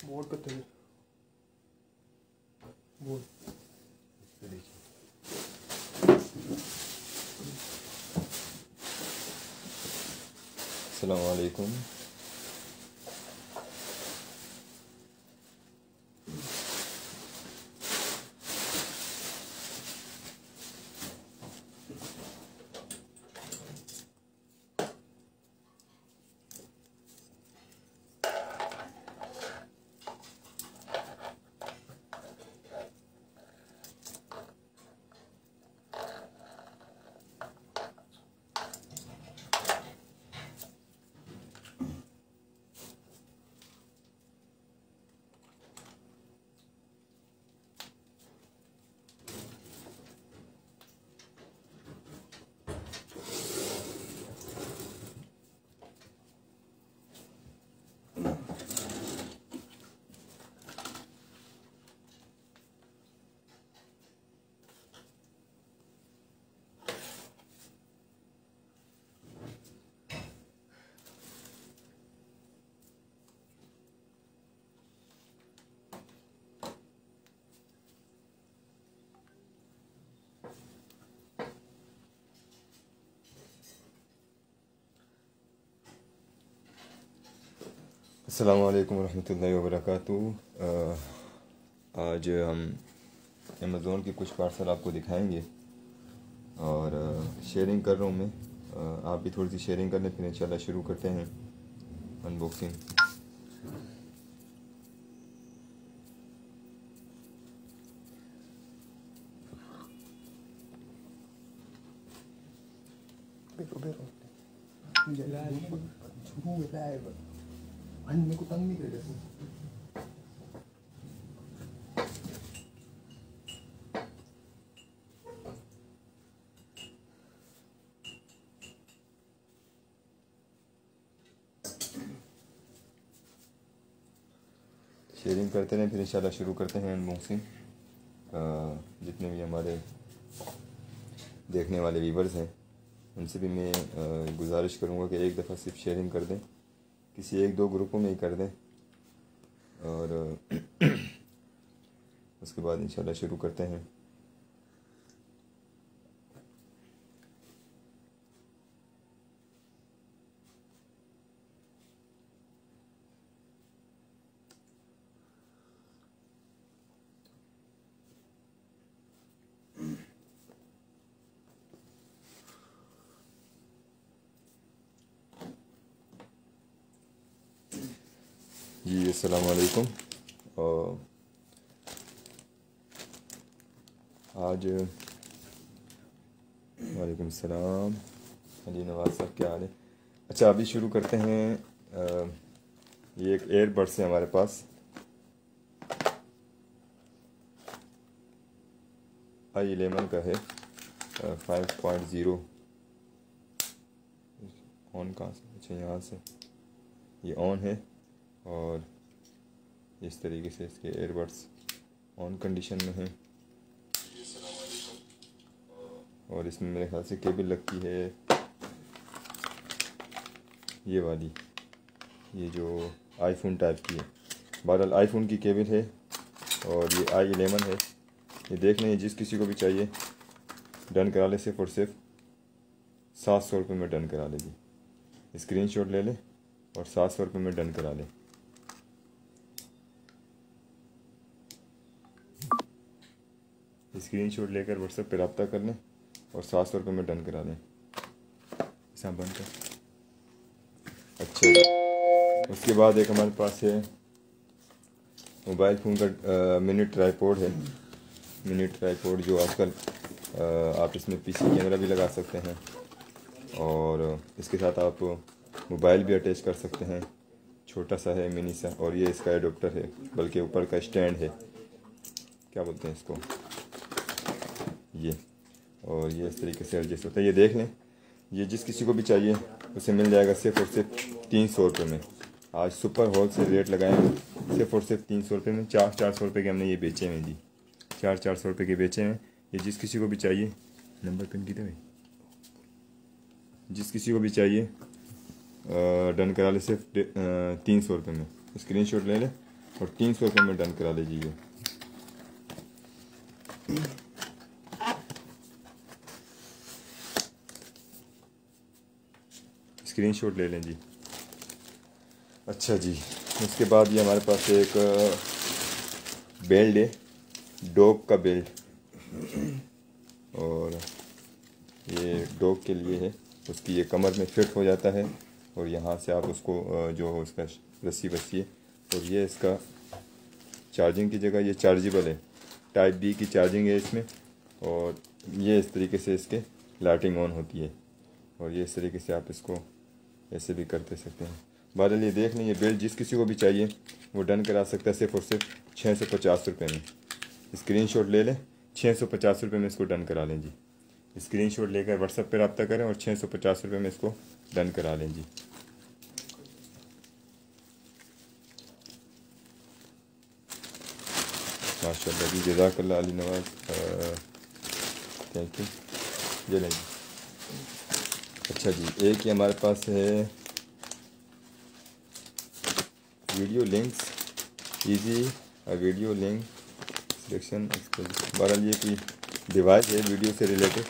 Board का तेल board. अस्सलाम वालेकुम। अस्सलाम वालेकुम रहमतुल्लाहि व बरकातुहू। आज हम अमेज़ोन के कुछ पार्सल आपको दिखाएंगे और शेयरिंग कर रहा हूँ मैं। आप भी थोड़ी सी शेयरिंग कर लें, फिर इंशाल्लाह शुरू करते हैं अनबॉक्सिंग। मेरे को तंग नहीं करेगा। शेयरिंग करते रहें, फिर इंशाल्लाह शुरू करते हैं अनबॉक्सिंग। जितने भी हमारे देखने वाले व्यूवर्स हैं उनसे भी मैं गुजारिश करूँगा कि एक दफ़ा सिर्फ शेयरिंग कर दें, किसी एक दो ग्रुपों में ही कर दें और उसके बाद इंशाल्लाह शुरू करते हैं। जी अस्सलाम वालेकुम। और आज वालेकुम सलाम। अली नवाज साहब क्या हाल है? अच्छा अभी शुरू करते हैं। ये एक एयरबड्स है हमारे पास, i11 का है, 5.0। ऑन कहाँ से? अच्छा यहाँ से ये ऑन है और इस तरीके से इसके एयरबड्स ऑन कंडीशन में हैं और इसमें मेरे ख्याल से केबल लगती है ये वाली, ये जो आईफोन टाइप की है। बहरहाल आईफोन की केबल है और ये i11 है। ये देख लें, जिस किसी को भी चाहिए डन करा ले, सिर्फ और सिर्फ 700 रुपये में डन करा लेगी। स्क्रीनशॉट ले लें और 700 रुपये में डन करा लें। स्क्रीनशॉट लेकर व्हाट्सएप पे रब्ता कर लें और 700 रुपये में डन करा लें। ऐसा बंद कर। अच्छा, उसके बाद एक हमारे पास है मोबाइल फ़ोन का मिनी ट्राईपोड है। मिनी ट्राईपोड जो आजकल आप इसमें पीसी कैमरा भी लगा सकते हैं और इसके साथ आप मोबाइल भी अटैच कर सकते हैं। छोटा सा है, मिनी सा, और ये इसका एडोप्टर है, बल्कि ऊपर का स्टैंड है, क्या बोलते हैं इसको, ये। और ये इस तरीके से एडजस्ट होता है। ये देख लें, ये जिस किसी को भी चाहिए उसे मिल जाएगा सिर्फ और सिर्फ 300 रुपये में। आज सुपर होल से रेट लगाए हैं, सिर्फ और सिर्फ 300 रुपये में। 400 रुपये के हमने ये बेचे हैं जी, 400 रुपये के बेचे हैं। ये जिस किसी को भी चाहिए, नंबर पिन कितने भाई, जिस किसी को भी चाहिए डन करा ले सिर्फ 300 रुपये में। स्क्रीनशॉट ले ले और 300 रुपये में डन करा लीजिए। स्क्रीनशॉट ले लें जी। अच्छा जी, उसके बाद ये हमारे पास एक बेल्ट है, डॉग का बेल्ट, और ये डॉग के लिए है। उसकी ये कमर में फिट हो जाता है और यहाँ से आप उसको जो उसका रस्सी बस्सी है, और ये इसका चार्जिंग की जगह ये चार्जेबल है, टाइप बी की चार्जिंग है इसमें, और ये इस तरीके से इसके लाइटिंग ऑन होती है, और ये इस तरीके से आप इसको ऐसे भी करते सकते हैं। बहरहाल ये देख लें, ये बेल्ट जिस किसी को भी चाहिए वो डन करा सकता है सिर्फ और सिर्फ 650 रुपये में। स्क्रीनशॉट ले लें, 650 रुपये में इसको डन करा लें जी। स्क्रीनशॉट लेकर व्हाट्सएप पर रब्ता करें और 650 रुपये में इसको डन करा लें जी। माशाल्लाह जी, जज़ाकल्लाह अली नवाज, थैंक यू। ये लें जी। अच्छा जी, एक ही हमारे पास है video links easy video link selection. बहरहाल ये कोई डिवाइस है वीडियो से रिलेटेड,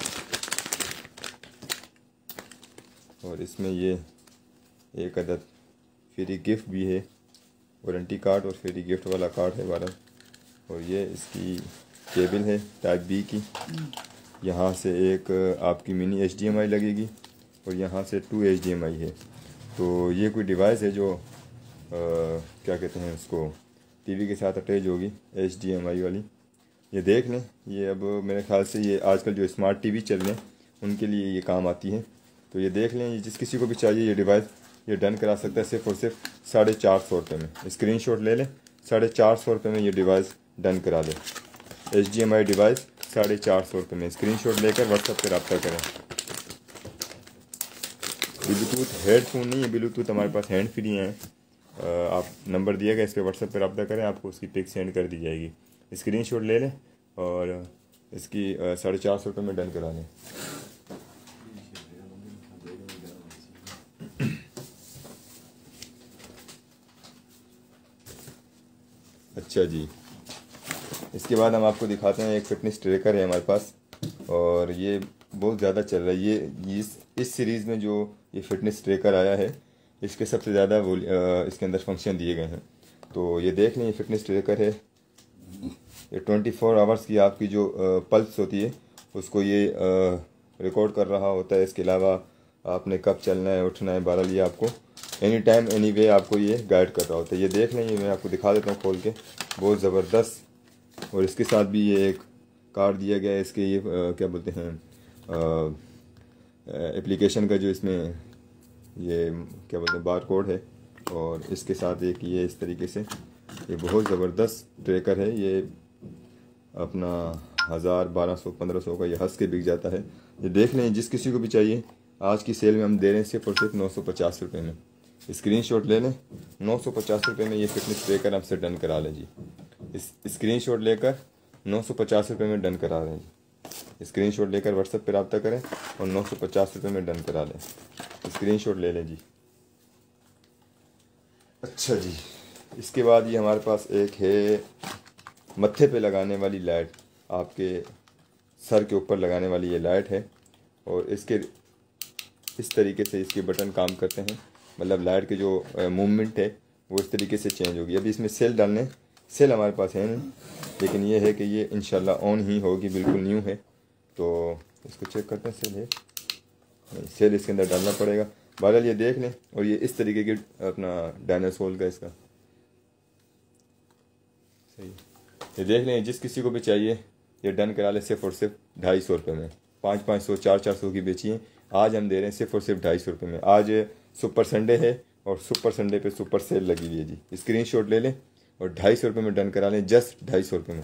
और इसमें ये एक अदद फ्री गिफ्ट भी है, वारंटी कार्ड और फ्री गिफ्ट वाला कार्ड है बहरहाल। और ये इसकी केबल है टाइप बी की, यहाँ से एक आपकी मिनी HDMI लगेगी और यहाँ से 2 HDMI है। तो ये कोई डिवाइस है जो क्या कहते हैं उसको, टीवी के साथ अटैच होगी, HDMI वाली। ये देख लें, ये अब मेरे ख्याल से ये आजकल जो स्मार्ट टीवी चल रहे हैं उनके लिए ये काम आती है। तो ये देख लें, ये जिस किसी को भी चाहिए ये डिवाइस ये डन करा सकता है सिर्फ और सिर्फ 450 रुपये में। स्क्रीनशॉट ले लें, 450 रुपये में ये डिवाइस डन करा लें। HDMI डिवाइस 450 रुपये में। स्क्रीनशॉट लेकर व्हाट्सएप पर रब्ता करें। ब्लूटूथ हेडफोन नहीं है, ब्लूटूथ हमारे पास हैंड फ्री हैं। आप नंबर दिया गया, इस पर व्हाट्सएप पर रब्ता करें, आपको उसकी पिक सेंड कर दी जाएगी। स्क्रीनशॉट ले लें और इसकी 450 रुपये में डन करा लें। अच्छा जी, इसके बाद हम आपको दिखाते हैं एक फ़िटनेस ट्रैकर है हमारे पास, और ये बहुत ज़्यादा चल रहा है। ये इस सीरीज़ में जो ये फ़िटनेस ट्रैकर आया है इसके सबसे ज़्यादा वो इसके अंदर फंक्शन दिए गए हैं। तो ये देख लें, ये फ़िटनेस ट्रैकर है, ये 24 आवर्स की आपकी जो पल्स होती है उसको ये रिकॉर्ड कर रहा होता है। इसके अलावा आपने कब चलना है, उठना है, बहरहाल ये आपको एनी टाइम एनी वे आपको ये गाइड कर रहा होता है। ये देख लें, ये मैं आपको दिखा देता हूँ खोल के, बहुत ज़बरदस्त। और इसके साथ भी ये एक कार्ड दिया गया है, इसके ये क्या बोलते हैं एप्लीकेशन का जो इसमें ये क्या बोलते हैं बार कोड है, और इसके साथ एक ये इस तरीके से ये बहुत ज़बरदस्त ट्रैकर है। ये अपना 1000, 1200, 1500 का ये हंस के बिक जाता है। ये देख लें, जिस किसी को भी चाहिए आज की सेल में हम दे रहे हैं सिर्फ और सिर्फ 950 रुपये में। स्क्रीनशॉट ले लें, 950 रुपये में ये फिटनेस ट्रैकर हमसे डन करा लें जी। इस स्क्रीनशॉट लेकर 950 रुपये में डन करा लें जी। स्क्रीनशॉट लेकर व्हाट्सएप पर रब्ता करें और 950 रुपये में डन करा लें। स्क्रीनशॉट ले लें जी। अच्छा जी, इसके बाद ये हमारे पास एक है मत्थे पे लगाने वाली लाइट, आपके सर के ऊपर लगाने वाली ये लाइट है, और इसके इस तरीके से इसके बटन काम करते हैं, मतलब लाइट के जो मूवमेंट है वो इस तरीके से चेंज होगी। अभी इसमें सेल डालने, सेल हमारे पास है नहीं, लेकिन ये है कि ये इंशाल्लाह ऑन ही होगी, बिल्कुल न्यू है। तो इसको चेक करते हैं, सेल है नहीं, सेल इसके अंदर डालना पड़ेगा। बहरहाल ये देख लें, और ये इस तरीके की अपना डायनासोर का इसका सही, ये देख लें, जिस किसी को भी चाहिए ये डन करा ले सिर्फ और सिर्फ 250 रुपये में। 500, 400 की बेचिए, आज हम दे रहे हैं सिर्फ और सिर्फ 250 रुपये में। आज सुपर संडे है और सुपर संडे पे सुपर सेल लगी हुई है जी। स्क्रीनशॉट ले लें और 250 रुपये में डन करा लें, जस्ट 250 रुपये में।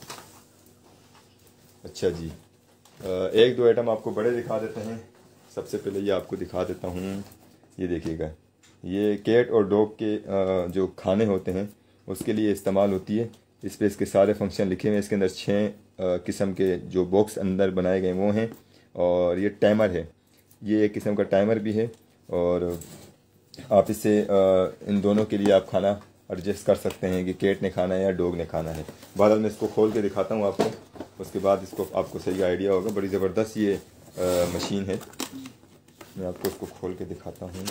अच्छा जी, एक दो आइटम आपको बड़े दिखा देते हैं। सबसे पहले ये आपको दिखा देता हूँ, ये देखिएगा, ये कैट और डॉग के जो खाने होते हैं उसके लिए इस्तेमाल होती है। इस पर इसके सारे फंक्शन लिखे हुए हैं। इसके अंदर 6 किस्म के जो बॉक्स अंदर बनाए गए वो हैं, और ये टाइमर है, ये एक किस्म का टाइमर भी है, और आप इससे इन दोनों के लिए आप खाना एडजस्ट कर सकते हैं कि कैट ने खाना है या डॉग ने खाना है। बहरहाल मैं इसको खोल के दिखाता हूँ आपको, उसके बाद इसको आपको सही आइडिया होगा। बड़ी ज़बरदस्त ये मशीन है। मैं आपको इसको खोल के दिखाता हूँ।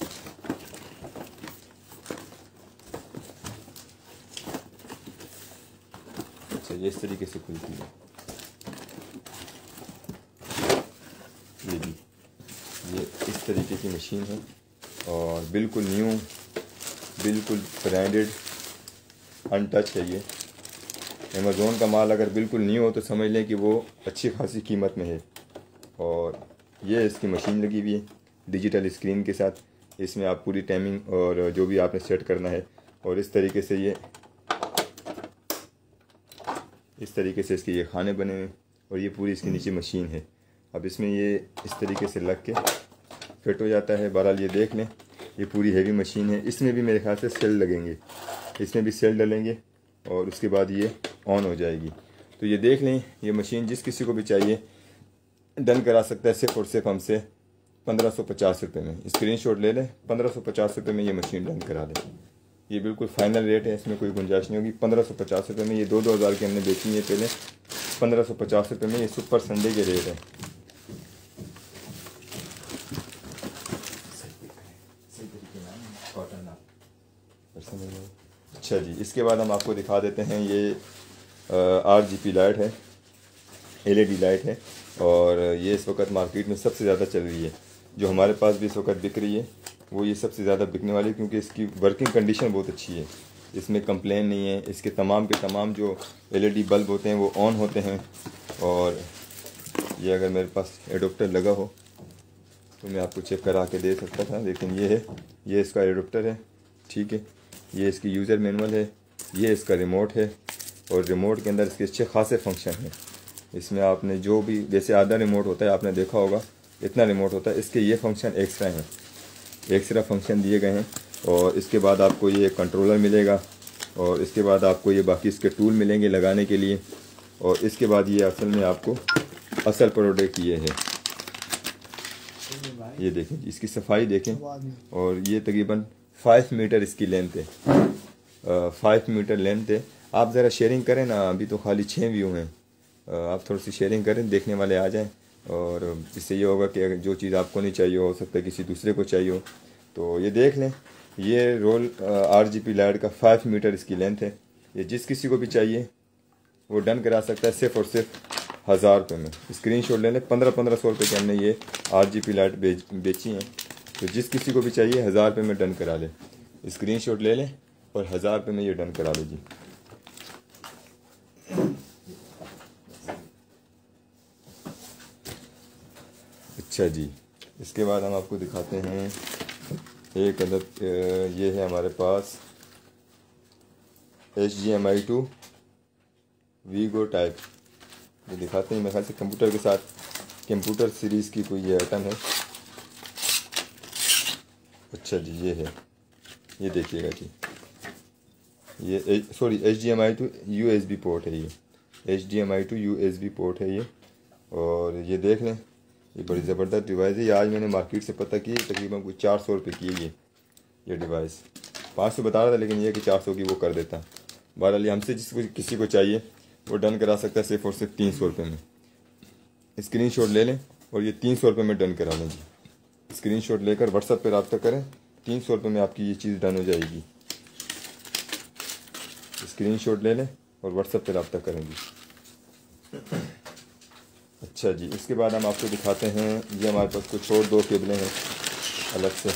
अच्छा, ये इस तरीके से खुलती है। ये इस तरीके की मशीन है और बिल्कुल न्यू, बिल्कुल ब्रांडेड, अनटच है ये। अमेज़ोन का माल अगर बिल्कुल न्यू हो तो समझ लें कि वो अच्छी खासी कीमत में है। और ये इसकी मशीन लगी हुई है डिजिटल स्क्रीन के साथ। इसमें आप पूरी टाइमिंग और जो भी आपने सेट करना है, और इस तरीके से इसके ये खाने बने हैं और ये पूरी इसके नीचे मशीन है। अब इसमें ये इस तरीके से लग के फिट हो जाता है। बहरहाल ये देख लें, ये पूरी हैवी मशीन है। इसमें भी मेरे ख्याल से सेल लगेंगे, इसमें भी सेल डलेंगे और उसके बाद ये ऑन हो जाएगी। तो ये देख लें, ये मशीन जिस किसी को भी चाहिए डन करा सकता है सिर्फ और सिर्फ हमसे 1550 रुपये में। स्क्रीनशॉट ले लें, 1550 रुपये में ये मशीन डन करा दें। ये बिल्कुल फाइनल रेट है, इसमें कोई गुंजाइश नहीं होगी। 1550 रुपये में ये 2-2 हज़ार की हमने बेची है पहले। 1550 रुपये में ये सुपर संडे के रेट है। अच्छा जी, इसके बाद हम आपको दिखा देते हैं ये RGB लाइट है, LED लाइट है और ये इस वक्त मार्केट में सबसे ज़्यादा चल रही है। जो हमारे पास भी इस वक्त बिक रही है वो ये सबसे ज़्यादा बिकने वाली है, क्योंकि इसकी वर्किंग कंडीशन बहुत अच्छी है, इसमें कंप्लेन नहीं है। इसके तमाम के तमाम जो LED बल्ब होते हैं वो ऑन होते हैं। और ये अगर मेरे पास एडोप्टर लगा हो तो मैं आपको चेक करा के दे सकता था, लेकिन ये है, ये इसका एडोप्टर है, ठीक है। ये इसकी यूज़र मैनुअल है, ये इसका रिमोट है और रिमोट के अंदर इसके अच्छे खासे फंक्शन हैं। इसमें आपने जो भी, जैसे आधा रिमोट होता है आपने देखा होगा, इतना रिमोट होता है, इसके ये फंक्शन एक्स्ट्रा हैं, एक्स्ट्रा फंक्शन दिए गए हैं। और इसके बाद आपको ये कंट्रोलर मिलेगा और इसके बाद आपको ये बाकी इसके टूल मिलेंगे लगाने के लिए। और इसके बाद ये असल में आपको असल प्रोडक्ट ये है, ये देखें, इसकी सफाई देखें। और ये तकरीबन 5 मीटर इसकी लेंथ है, 5 मीटर लेंथ है। आप ज़रा शेयरिंग करें ना, अभी तो खाली 6 व्यू हैं, आप थोड़ी सी शेयरिंग करें, देखने वाले आ जाएं। और इससे ये होगा कि अगर जो चीज़ आपको नहीं चाहिए हो सकता है किसी दूसरे को चाहिए हो, तो ये देख लें। ये रोल RGB लाइट का 5 मीटर इसकी लेंथ है। ये जिस किसी को भी चाहिए वो डन करा सकता है सिर्फ और सिर्फ 1000 रुपये में। स्क्रीनशॉट ले लें, 1500 रुपये के हमने ये RGB लाइट बेची हैं। तो जिस किसी को भी चाहिए 1000 रुपये में डन करा ले, स्क्रीनशॉट ले लें और 1000 रुपये में ये डन करा लीजिए। अच्छा जी, इसके बाद हम आपको दिखाते हैं एक अदद, ये है हमारे पास HDMI to वीगो टाइप। ये दिखाते हैं, मेरे ख्याल से कंप्यूटर के साथ, कंप्यूटर सीरीज़ की कोई ये आइटम है। अच्छा जी, ये है, ये देखिएगा जी, ये sorry HDMI to USB port है, ये HDMI to USB पोर्ट है ये। और ये देख लें, ये बड़ी ज़बरदस्त डिवाइस है। ये आज मैंने मार्केट से पता की, तकरीबन कोई 400 रुपये की है ये डिवाइस। 500 बता रहा था, लेकिन ये कि 400 की वो कर देता। बहरहाल हमसे जिसको किसी को चाहिए वो डन करा सकता है सिर्फ और सिर्फ 300 रुपये में। स्क्रीनशॉट ले लें और ये 300 रुपये में डन करा लें जी। स्क्रीनशॉट लेकर व्हाट्सएप पर रब्ता करें, 300 रुपये में आपकी ये चीज़ डन हो जाएगी। स्क्रीनशॉट ले लें और व्हाट्सएप पर रब्ता करें जी। अच्छा जी, इसके बाद हम आपको दिखाते हैं, ये हमारे पास कुछ और 2 केबलें हैं अलग से।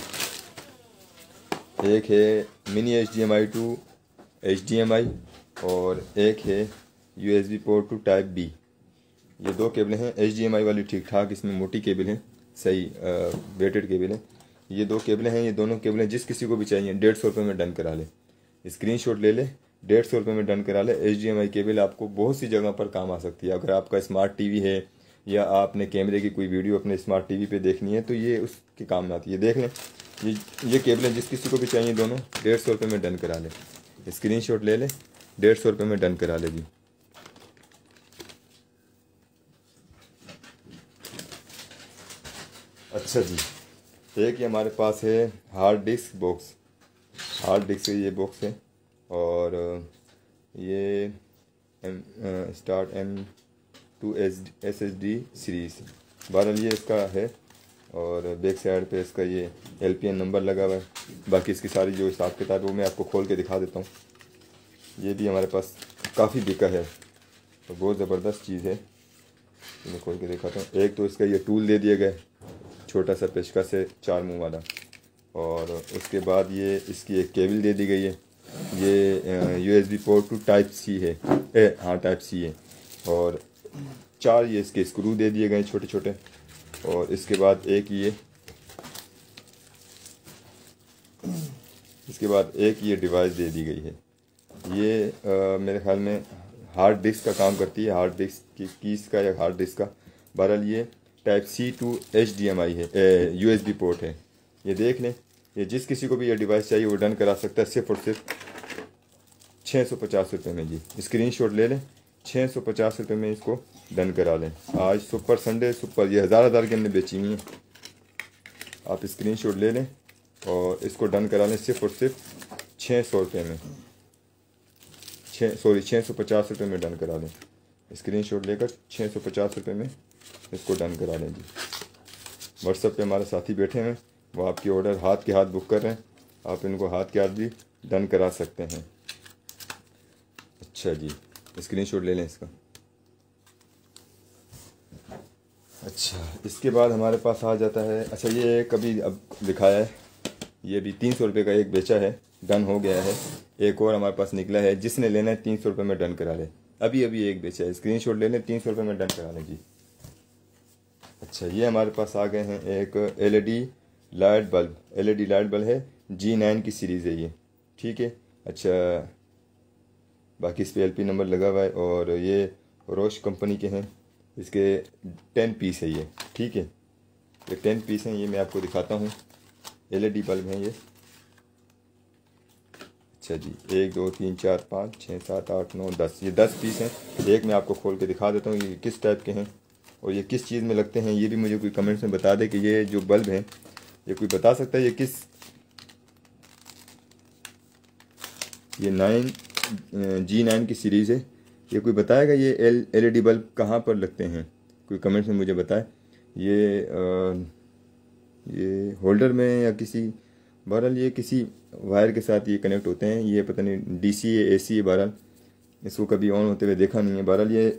एक है मिनी HDMI to HDMI और एक है USB port two type B। ये 2 केबलें हैं। HDMI वाली ठीक ठाक, इसमें मोटी केबल है, सही वेटेड केबल है। ये 2 केबलें हैं, ये दोनों केबलें जिस किसी को भी चाहिए 150 रुपये में डन करा ले। स्क्रीनशॉट ले ले, 150 रुपये में डन करा ले। HDMI केबल आपको बहुत सी जगह पर काम आ सकती है। अगर आपका स्मार्ट TV है या आपने कैमरे की कोई वीडियो अपने स्मार्ट TV पे देखनी है तो ये उसके काम में आती है। देख लें, ये केबलें जिस किसी को भी चाहिए दोनों 150 रुपये में डन करा ले। स्क्रीनशॉट ले ले, 150 रुपये में डन करा ले जी। अच्छा जी, एक ये हमारे पास है hard disk box. Hard disk ये बॉक्स है, और ये स्टार्ट M2 SSD सीरीज़। बहरहाल ये इसका है और बैक साइड पे इसका ये LPN नंबर लगा हुआ है। बाकी इसकी सारी जो हिसाब किताब है वो मैं आपको खोल के दिखा देता हूँ। ये भी हमारे पास काफ़ी बिका है तो बहुत ज़बरदस्त चीज़ है, मैं खोल के दिखाता हूँ। एक तो इसका ये टूल दे दिया गया, छोटा सा पेचकस है 4 मुँह वाला, और उसके बाद ये इसकी एक केबल दे दी गई है। ये USB port two type C है, हाँ टाइप C है, और 4 ये इसके स्क्रू दे दिए गए छोटे छोटे, और इसके बाद एक ये डिवाइस दे दी गई है। ये मेरे ख्याल में हार्ड डिस्क का काम करती है, हार्ड डिस्क की कीज़ का या हार्ड डिस्क का। बहरहाल ये टाइप C टू HDMI है, USB पोर्ट है। ये देख लें, ये जिस किसी को भी ये डिवाइस चाहिए वो डन करा सकता है सिर्फ और सिर्फ 650 रुपये में जी। स्क्रीनशॉट ले लें, 650 रुपये में इसको डन करा लें। आज सुपर संडे सुपर, ये हज़ार के हमने बेची हुई हैं। आप स्क्रीनशॉट ले लें और इसको डन करा लें सिर्फ और सिर्फ 600 रुपये में, 650 रुपये में डन करा लें। स्क्रीनशॉट लेकर 650 रुपये में इसको डन करा लें जी। व्हाट्सएप पे हमारे साथी बैठे हैं, वो आपकी ऑर्डर हाथ के हाथ बुक कर रहे हैं, आप इनको हाथ के हाथ भी डन करा सकते हैं। अच्छा जी, स्क्रीनशॉट ले लें इसका। अच्छा, इसके बाद हमारे पास आ जाता है, अच्छा ये कभी अब दिखाया है, ये भी 300 रुपये का एक बेचा है, डन हो गया है। एक और हमारे पास निकला है, जिसने लेना है 300 रुपये में डन करा ले। अभी एक बेचा है, स्क्रीनशॉट ले लें, 300 रुपये में डन करा लें जी। अच्छा, ये हमारे पास आ गए हैं एक LED लाइट बल्ब है, G9 की सीरीज़ है ये, ठीक है। अच्छा, बाकी इस पर LP नंबर लगा हुआ है और ये रोश कंपनी के हैं, इसके 10 पीस है ये, ठीक है। ये 10 पीस हैं, ये मैं आपको दिखाता हूँ। LED बल्ब हैं ये। अच्छा जी, 1 2 3 4 5 6 7 8 9 10, ये 10 पीस हैं। एक मैं आपको खोल के दिखा देता हूँ ये किस टाइप के हैं और ये किस चीज़ में लगते हैं। ये भी मुझे कोई कमेंट्स में बता दे कि ये जो बल्ब हैं, ये कोई बता सकता है ये किस, ये G9 की सीरीज़ है, ये कोई बताएगा ये LED बल्ब कहाँ पर लगते हैं? कोई कमेंट्स में मुझे बताए। ये होल्डर में या किसी, बहरहाल ये किसी वायर के साथ ये कनेक्ट होते हैं। ये पता नहीं DC है AC है, बहरहाल इसको कभी ऑन होते हुए देखा नहीं है। बहरहाल ये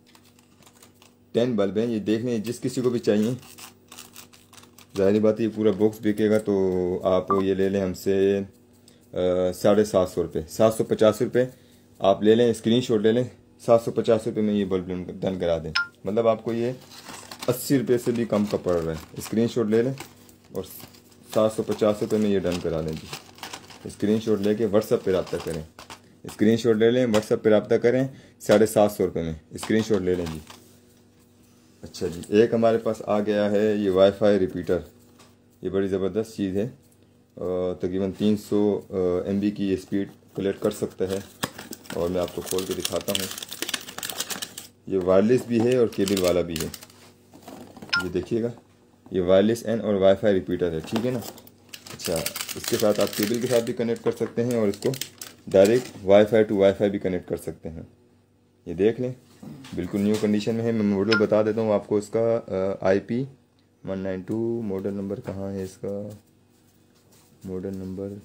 10 बल्ब हैं, ये देख लें, जिस किसी को भी चाहिए। ज़ाहिर बात है ये पूरा बॉक्स बिकेगा तो आप ये ले लें हमसे 750 रुपये, 750 रुपये आप ले लें, स्क्रीनशॉट ले लें, 750 रुपये में ये बल्ब डन करा दें। मतलब आपको ये 80 रुपये से भी कम का पड़ रहा है। स्क्रीनशॉट ले लें और 750 रुपये में ये डन करा लें जी। स्क्रीनशॉट लेके व्हाट्सएप पे रब्ता करें, स्क्रीनशॉट ले लें, व्हाट्सएप पे रब्ता करें, 750 रुपये में स्क्रीनशॉट ले लें जी। अच्छा जी, एक हमारे पास आ गया है ये वाईफाई रिपीटर। ये बड़ी ज़बरदस्त चीज़ है, तकरीबन 300 MB की ये स्पीड कलेक्ट कर सकता है और मैं आपको खोल के दिखाता हूँ। ये वायरलेस भी है और केबल वाला भी है। ये देखिएगा, ये वायरलेस एंड और वाईफाई रिपीटर है, ठीक है ना। अच्छा, इसके साथ आप केबल के साथ भी कनेक्ट कर सकते हैं और इसको डायरेक्ट वाईफाई टू वाईफाई भी कनेक्ट कर सकते हैं। ये देख लें, बिल्कुल न्यू कंडीशन में है। मैं मॉडल बता देता हूँ आपको इसका, IP192। मॉडल नंबर कहाँ है इसका? मॉडल नंबर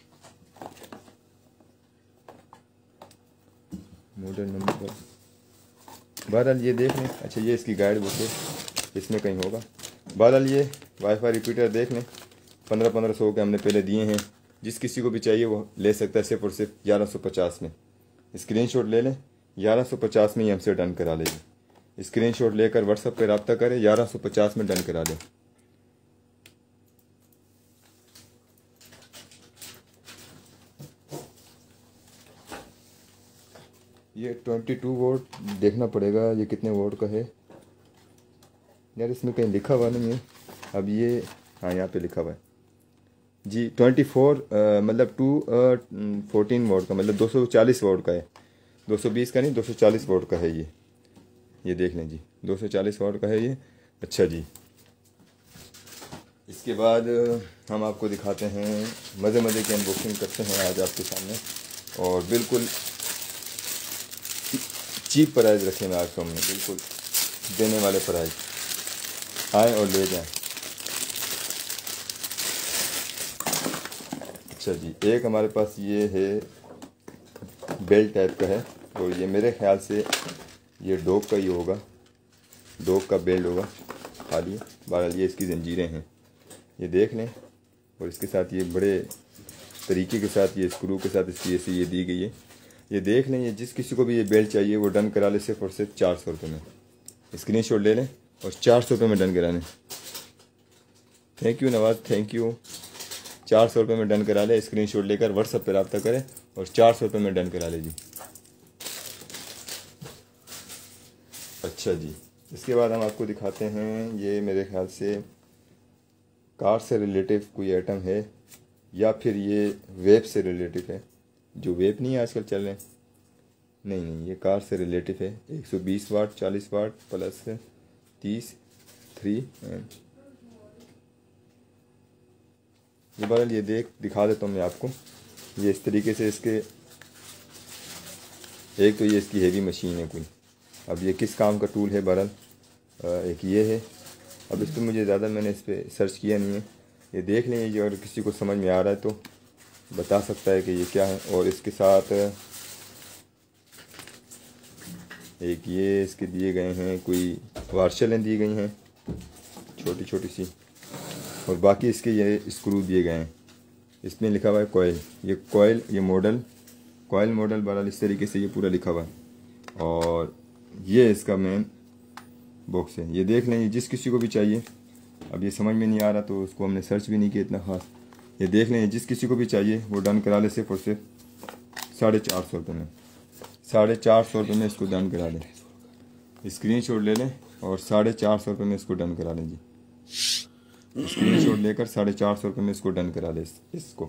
बहरहाल ये देख लें। अच्छा, ये इसकी गाइड बुक है, इसमें कहीं होगा। बहरहाल ये वाईफाई रिपीटर देख लें, 1500 के हमने पहले दिए हैं। जिस किसी को भी चाहिए वो ले सकता है सिर्फ और सिर्फ 1150 में। स्क्रीनशॉट ले लें, 1150 में ही हमसे डन करा लेंगे। स्क्रीनशॉट लेकर व्हाट्सएप पे रब्ता करें, 1150 में डन करा दें। ये 22 वोल्ट देखना पड़ेगा, ये कितने वोल्ट का है यार, इसमें कहीं लिखा हुआ नहीं है। अब ये, हाँ यहाँ पे लिखा हुआ है जी, 24 मतलब 214 वोल्ट का, मतलब 240 वोल्ट का है। 220 का नहीं, 240 वोल्ट का है ये देख लें जी, 240 वोल्ट का है ये। अच्छा जी, इसके बाद हम आपको दिखाते हैं, मज़े की अनबॉक्सिंग करते हैं आज आपके सामने। और बिल्कुल चीप प्राइस रखे हैं आपको हमने, बिल्कुल देने वाले प्राइस। आएँ और ले जाएं। अच्छा जी, एक हमारे पास ये है बेल्ट टाइप का है, और ये मेरे ख्याल से ये डॉग का ही होगा, डॉग का बेल्ट होगा खाली। बहरहाल ये इसकी जंजीरें हैं, ये देख लें। और इसके साथ ये बड़े तरीके के साथ ये स्क्रू के साथ इसकी ऐसी ये दी गई है, ये देख लें। ये जिस किसी को भी ये बेल्ट चाहिए वो डन करा ले सिर्फ और सिर्फ 400 रुपये में। स्क्रीनशॉट ले लें और 400 रुपये में डन करा लें। Thank you Nawaz, thank you. 400 रुपये में डन करा ले, स्क्रीनशॉट लेकर व्हाट्सएप पर रब्ता करें और 400 रुपये में डन करा ले जी। अच्छा जी, इसके बाद हम आपको दिखाते हैं, ये मेरे ख्याल से कार से रिलेटिव कोई आइटम है या फिर ये वेब से रिलेटिव है। जो वेब नहीं आजकल चल रहे हैं, नहीं, ये कार से रिलेटिव है। 120 वाट 40 वाट प्लस 30 3 ये बहरहाल ये दिखा देता हूँ मैं आपको। ये इस तरीके से इसके, एक तो ये इसकी हेवी मशीन है कोई, अब ये किस काम का टूल है बहरहाल एक ये है। अब इस पर मुझे ज़्यादा मैंने इस पर सर्च किया नहीं है, ये देख लें। ये अगर किसी को समझ में आ रहा है तो बता सकता है कि ये क्या है। और इसके साथ एक ये इसके दिए गए हैं, कोई वार्शलें दी गई हैं छोटी छोटी सी, और बाकी इसके ये स्क्रू दिए गए हैं। इसमें लिखा हुआ है कॉयल, ये कॉयल, ये मॉडल कॉयल मॉडल बहरहाल इस तरीके से ये पूरा लिखा हुआ है। और ये इसका मेन बॉक्स है, ये देख लें। ये जिस किसी को भी चाहिए, अब ये समझ में नहीं आ रहा तो उसको हमने सर्च भी नहीं किया इतना ख़ास। ये देख लें, जिस किसी को भी चाहिए वो डन करा ले सिर्फ और सिर्फ 450 रुपये में। 450 रुपये में इसको डन करा लें। स्क्रीनशॉट ले लें और 450 रुपये में इसको डन करा लें जी। स्क्रीनशॉट लेकर 450 रुपये में इसको डन करा लें इसको।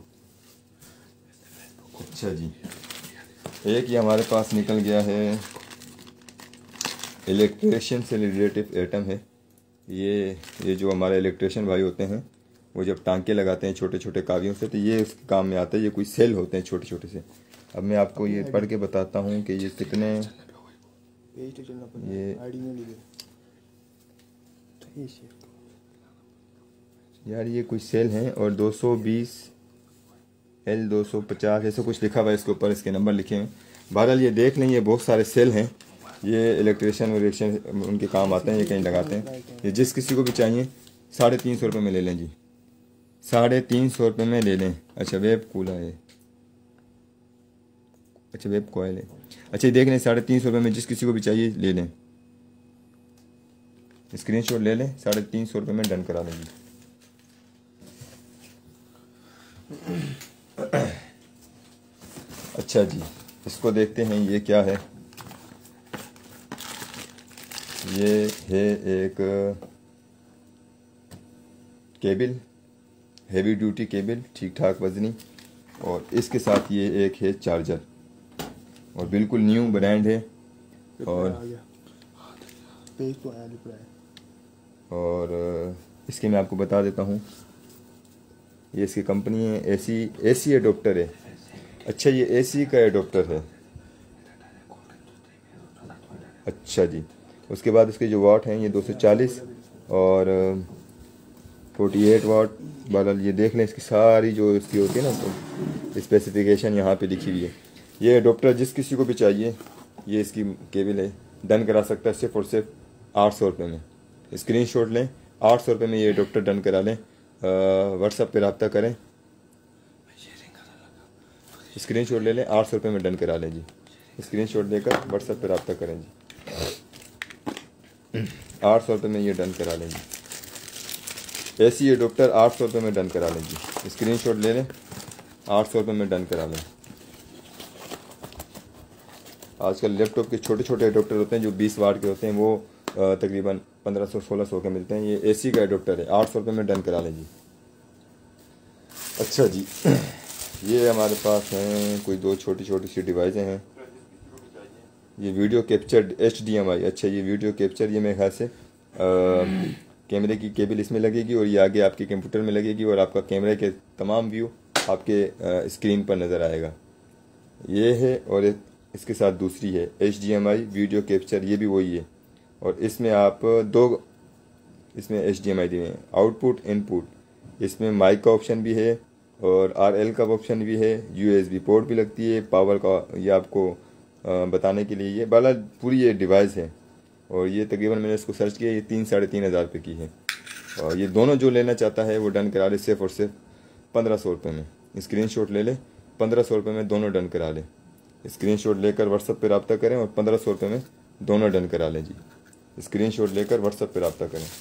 अच्छा जी, एक ये हमारे पास निकल गया है, इलेक्ट्रिशियन से रिलेटिव आइटम है। ये जो हमारे इलेक्ट्रिशियन भाई होते हैं वो जब टांके लगाते हैं छोटे छोटे कावियों से, तो ये उस काम में आता है। ये कोई सेल होते हैं छोटे छोटे से। अब मैं आपको ये पढ़ के बताता हूँ कि ये कितने, ये यार ये कोई सेल हैं और 220 L 250 ऐसा कुछ लिखा हुआ है इसके ऊपर, इसके नंबर लिखे हैं। बहरहाल ये देख लें, ये बहुत सारे सेल हैं। ये इलेक्ट्रिशियन उनके काम आते हैं, ये कहीं लगाते हैं। ये जिस किसी को भी चाहिए 350 रुपये में ले लें जी, 350 रुपये में ले लें। अच्छा वेब कूलर है, अच्छा वेब कॉयल है। अच्छा ये देख लें, 350 रुपये में जिस किसी को भी चाहिए ले लें। स्क्रीनशॉट ले लें, 350 रुपये में डन करा लें जी। अच्छा जी, इसको देखते हैं ये क्या है। ये है एक केबल, हेवी ड्यूटी केबल, ठीक ठाक वजनी, और इसके साथ ये एक है चार्जर, और बिल्कुल न्यू ब्रांड है। और इसके मैं आपको बता देता हूँ, ये इसकी कंपनी है एसी एडोप्टर है। अच्छा ये एसी का एडोप्टर है। अच्छा जी, उसके बाद इसके जो वाट हैं ये 240 और 48 वाट। बहरहाल ये देख लें, इसकी सारी जो इसकी होती है ना तो स्पेसिफिकेशन यहाँ पे लिखी हुई है। ये एडोप्टर जिस किसी को भी चाहिए, ये इसकी केबल है, डन करा सकता है सिर्फ और सिर्फ 800 रुपये में। स्क्रीनशॉट लें, 800 रुपये में ये एडोप्टर डन करा लें। व्हाट्सएप पे रब्ता करें, स्क्रीनशॉट ले लें, 800 रुपये में डन करा लें जी। स्क्रीनशॉट लेकर व्हाट्सएप पे रब्ता करें जी। 800 रुपये में ये डन करा लें जी। एसी एडोप्टर 800 रुपये में डन करा लें जी। स्क्रीनशॉट ले लें, 800 रुपये में डन करा लें। आजकल लैपटॉप के छोटे छोटे एडोप्टर होते हैं जो 20 वाट के होते हैं, वो तकरीबन 1500-1600 के मिलते हैं। ये एसी का एडोप्टर है, 800 रुपये में डन करा लें जी। अच्छा जी, ये हमारे पास हैं कोई 2 छोटी छोटी सी डिवाइसें हैं। ये वीडियो कैप्चर HDMI। अच्छा ये वीडियो कैप्चर, ये मेरे ख्याल से कैमरे की केबल इसमें लगेगी और ये आगे आपके कंप्यूटर में लगेगी और आपका कैमरे के तमाम व्यू आपके स्क्रीन पर नज़र आएगा। ये है और इसके साथ दूसरी है HDMI वीडियो कैप्चर, ये भी वही है। और इसमें आप इसमें HDMI दिए हैं, आउटपुट इनपुट, इसमें माइक का ऑप्शन भी है और RL का ऑप्शन भी है, USB पोर्ट भी लगती है, पावर का ये आपको बताने के लिए ये बाला पूरी ये डिवाइस है। और ये तकरीबन मैंने इसको सर्च किया, ये 3-3.5 हज़ार रुपये की है। और ये दोनों जो लेना चाहता है वो डन करा ले, सिर्फ और सिर्फ 1500 रुपये में। स्क्रीनशॉट ले ले, 1500 रुपये में दोनों डन करा ले। स्क्रीनशॉट लेकर व्हाट्सएप पर रब्ता करें और 1500 रुपये में दोनों डन करा लें जी। स्क्रीनशॉट लेकर व्हाट्सएप पर रब्ता करें।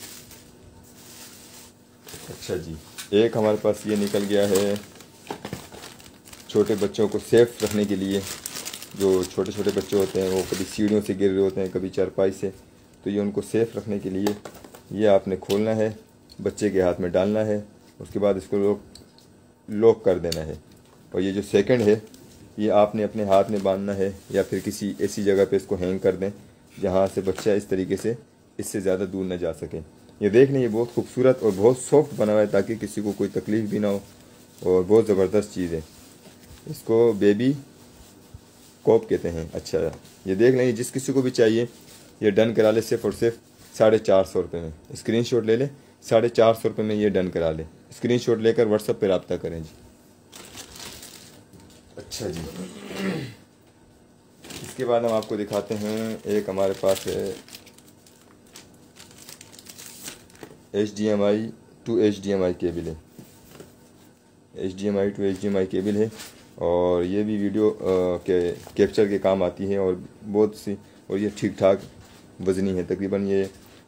अच्छा जी, एक हमारे पास ये निकल गया है छोटे बच्चों को सेफ रखने के लिए। जो छोटे छोटे बच्चे होते हैं वो कभी सीढ़ियों से गिर रहे होते हैं, कभी चारपाई से, तो ये उनको सेफ रखने के लिए ये आपने खोलना है, बच्चे के हाथ में डालना है, उसके बाद इसको लॉक कर देना है। और ये जो सेकंड है ये आपने अपने हाथ में बांधना है या फिर किसी ऐसी जगह पे इसको हैंग कर दें जहाँ से बच्चा इस तरीके से इससे ज़्यादा दूर न जा सके। ये देख लें, ये बहुत खूबसूरत और बहुत सॉफ्ट बना हुआ है ताकि किसी को कोई तकलीफ़ भी ना हो, और बहुत ज़बरदस्त चीज़ है। इसको बेबी कॉप कहते हैं। अच्छा, ये देख लें, जिस किसी को भी चाहिए ये डन करा ले सिर्फ और सिर्फ 450 रुपये में। स्क्रीनशॉट ले ले, 450 रुपये में ये डन करा ले। स्क्रीनशॉट लेकर व्हाट्सएप पर रब्ता करें जी। अच्छा जी, इसके बाद हम आपको दिखाते हैं, एक हमारे पास है HDMI to HDMI केबल है। HDMI to HDMI केबल है और ये भी वीडियो के कैप्चर के काम आती है और बहुत सी, और ये ठीक ठाक वज़नी है, तकरीबन ये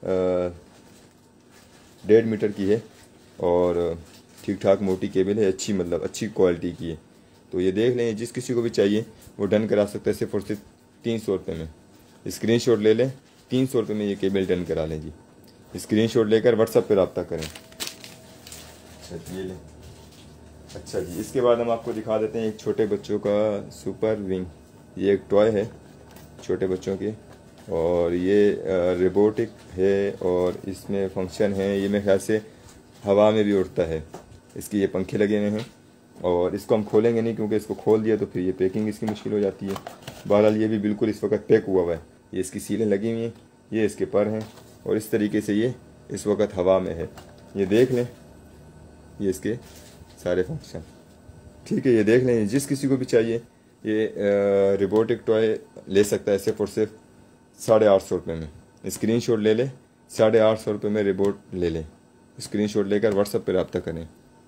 1.5 मीटर की है और ठीक ठाक मोटी केबल है, अच्छी मतलब अच्छी क्वालिटी की है। तो ये देख लें, जिस किसी को भी चाहिए वो डन करा सकता है सिर्फ और सिर्फ 300 रुपये में। स्क्रीनशॉट ले लें, 300 रुपये में ये केबल डन करा लें जी। स्क्रीनशॉट लेकर व्हाट्सएप पर रब्ता करें। अच्छा ये लें। अच्छा जी, इसके बाद हम आपको दिखा देते हैं एक छोटे बच्चों का सुपर विंग। ये एक टॉय है छोटे बच्चों के और ये रोबोटिक है और इसमें फंक्शन है, ये मेरे ख्याल से हवा में भी उड़ता है। इसके ये पंखे लगे हुए हैं और इसको हम खोलेंगे नहीं क्योंकि इसको खोल दिया तो फिर ये पैकिंग इसकी मुश्किल हो जाती है। बहरहाल ये भी बिल्कुल इस वक्त पैक हुआ हुआ है, ये इसकी सीलें लगी हुई हैं, ये इसके पर हैं और इस तरीके से ये इस वक्त हवा में है। ये देख लें, ये इसके सारे फंक्शन ठीक है। ये देख लें, जिस किसी को भी चाहिए ये रोबोटिक टॉय ले सकता है सिर्फ और सिर्फ 850 रुपये में। स्क्रीनशॉट ले ले, 850 रुपये में रोबोट ले लें। स्क्रीनशॉट लेकर व्हाट्सएप पर रब्ता करें।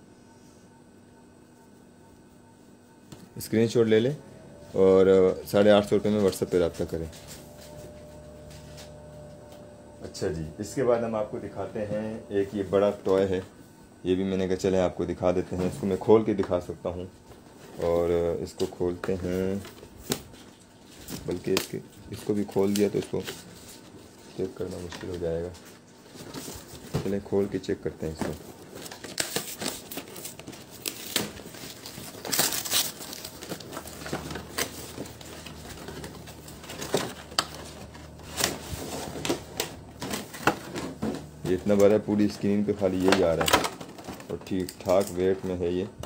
स्क्रीनशॉट ले लें और 850 रुपये में व्हाट्सएप पर रब्ता करें। अच्छा जी, इसके बाद हम आपको दिखाते हैं एक ये बड़ा टॉय है, ये भी मैंने कहा चले आपको दिखा देते हैं। इसको मैं खोल के दिखा सकता हूँ और इसको खोलते हैं, बल्कि इसको भी खोल दिया तो इसको चेक करना मुश्किल हो जाएगा। चलें खोल के चेक करते हैं इसको। ये इतना बड़ा पूरी स्क्रीन पे खाली यही आ रहा है और ठीक ठाक वेट में है ये।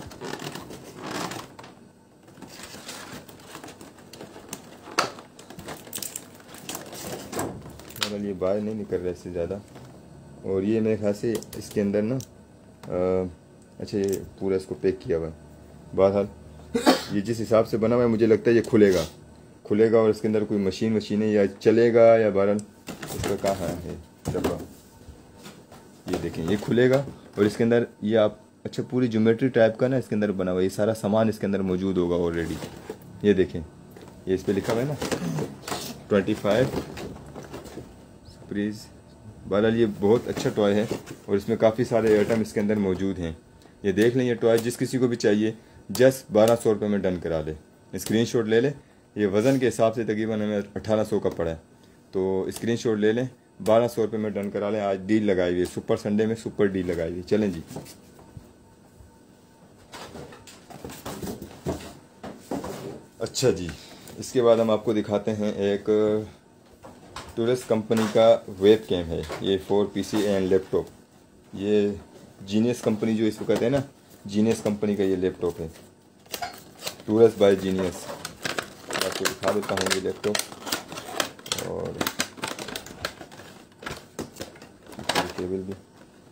मतलब ये बाहर नहीं निकल रहा इससे ज़्यादा। और ये मेरे ख्याल से इसके अंदर ना अच्छा ये पूरा इसको पैक किया हुआ है। बहरहाल ये जिस हिसाब से बना हुआ है मुझे लगता है ये खुलेगा और इसके अंदर कोई मशीन है या चलेगा या बहरहाल इसका कहाँ है डब्बा। ये देखें, ये खुलेगा और इसके अंदर ये आप अच्छा पूरी ज्योमेट्री टाइप का ना इसके अंदर बना हुआ है, ये सारा सामान इसके अंदर मौजूद होगा ऑलरेडी। ये देखें, ये इस पर लिखा हुआ है ना 25 सरप्राइज। बहरहाल ये बहुत अच्छा टॉय है और इसमें काफ़ी सारे आइटम इसके अंदर मौजूद हैं। ये देख लें, ये टॉय जिस किसी को भी चाहिए जस्ट 1200 रुपये में डन करा ले। स्क्रीनशॉट ले ले, ये वज़न के हिसाब से तकरीबन हमें 1800 का पड़ा है, तो स्क्रीनशॉट ले लें, 1200 रुपये में डन करा लें। आज डील लगाई हुई है, सुपर संडे में सुपर डील लगाई हुई। चलें जी। अच्छा जी, इसके बाद हम आपको दिखाते हैं एक टूरिस्ट कंपनी का वेब कैम है। ये 4 PC एंड लैपटॉप, ये जीनियस कंपनी जो इसको कहते हैं ना, जीनियस कंपनी का ये लैपटॉप है, टूरिस्ट बाय जीनियस। आपको दिखा देता हूँ ये लैपटॉप। और केबल भी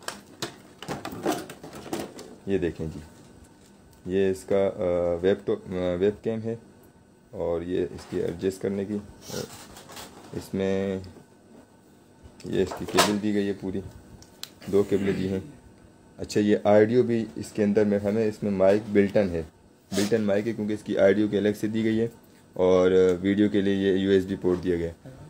ये देखें जी, ये इसका वेब कैम है और ये इसकी एडजस्ट करने की, इसमें ये इसकी केबल दी गई है, पूरी 2 केबलें दी हैं। अच्छा, ये ऑडियो भी इसके अंदर में हमें इसमें माइक बिल्टन माइक है, क्योंकि इसकी ऑडियो की अलग से दी गई है और वीडियो के लिए ये यूएसबी पोर्ट दिया गया है।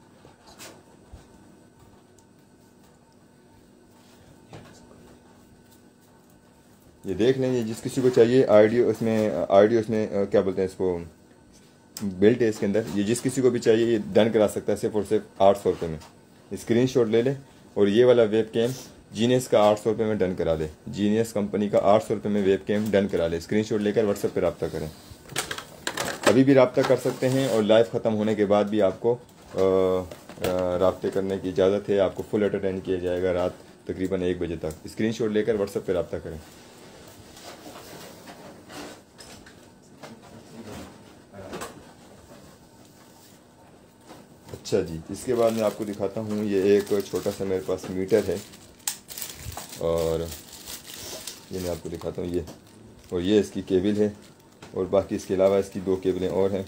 ये देख लें, ये जिस किसी को चाहिए ऑडियो इसमें क्या बोलते हैं इसको, बिल्ट है इसके अंदर। ये जिस किसी को भी चाहिए ये डन करा सकता है सिर्फ और सिर्फ 800 रुपये में। स्क्रीनशॉट ले ले और ये वाला वेब कैम जीनियस का 800 रुपये में डन करा दे। जीनियस कंपनी का 800 रुपये में वेब कैम डन करा ले। स्क्रीनशॉट लेकर व्हाट्सएप पर रब्ता करें, अभी भी रब्ता कर सकते हैं और लाइव ख़त्म होने के बाद भी आपको रब्ते करने की इजाज़त है। आपको फुल अटेंड किया जाएगा रात तकरीबन 1 बजे तक। स्क्रीनशॉट लेकर व्हाट्सएप पर रब्ता करें। अच्छा जी, इसके बाद मैं आपको दिखाता हूँ, ये एक छोटा सा मेरे पास मीटर है और ये मैं आपको दिखाता हूँ ये, और ये इसकी केबल है और बाकी इसके अलावा इसकी 2 केबलें और हैं।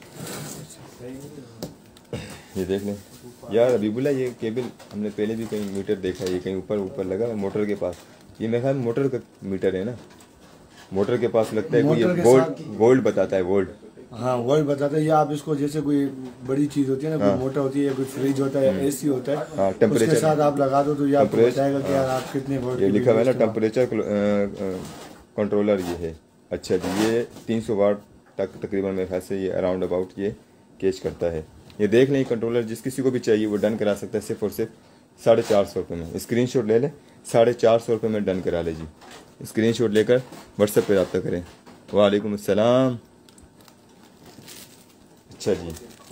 ये देख लें यार अबीबुल्ला, ये केबल हमने पहले भी कहीं मीटर देखा है, ये कहीं ऊपर लगा है मोटर के पास। ये मेरे ख्याल में मोटर का मीटर है ना, मोटर के पास लगता है कोई वोल्ट बताता है, वोल्ट। हाँ वही बताता है। या आप इसको जैसे कोई बड़ी चीज होती है ना, कोई मोटर होती है, कोई फ्रिज होता है, एसी होता है, हाँ, टेम्परेचर उसके साथ आप लगा दो तो ये आपको बताएगा कि यार आप कितने वोल्ट। ये लिखा हुआ है ना टेम्परेचर कंट्रोलर ये है। अच्छा जी, ये 300 वाट तक तकरीबन मेरे ख्याल से ये अराउंड अबाउट ये कैच करता है। ये देख लें, कंट्रोलर जिस किसी को भी चाहिए वो डन करा सकता है सिर्फ और सिर्फ 450 रुपये में। स्क्रीनशॉट ले लें, 450 रुपये में डन करा ले जी। स्क्रीनशॉट लेकर व्हाट्सएप पे रब्ता करें। वालेकुम अस्सलाम। अच्छा जी,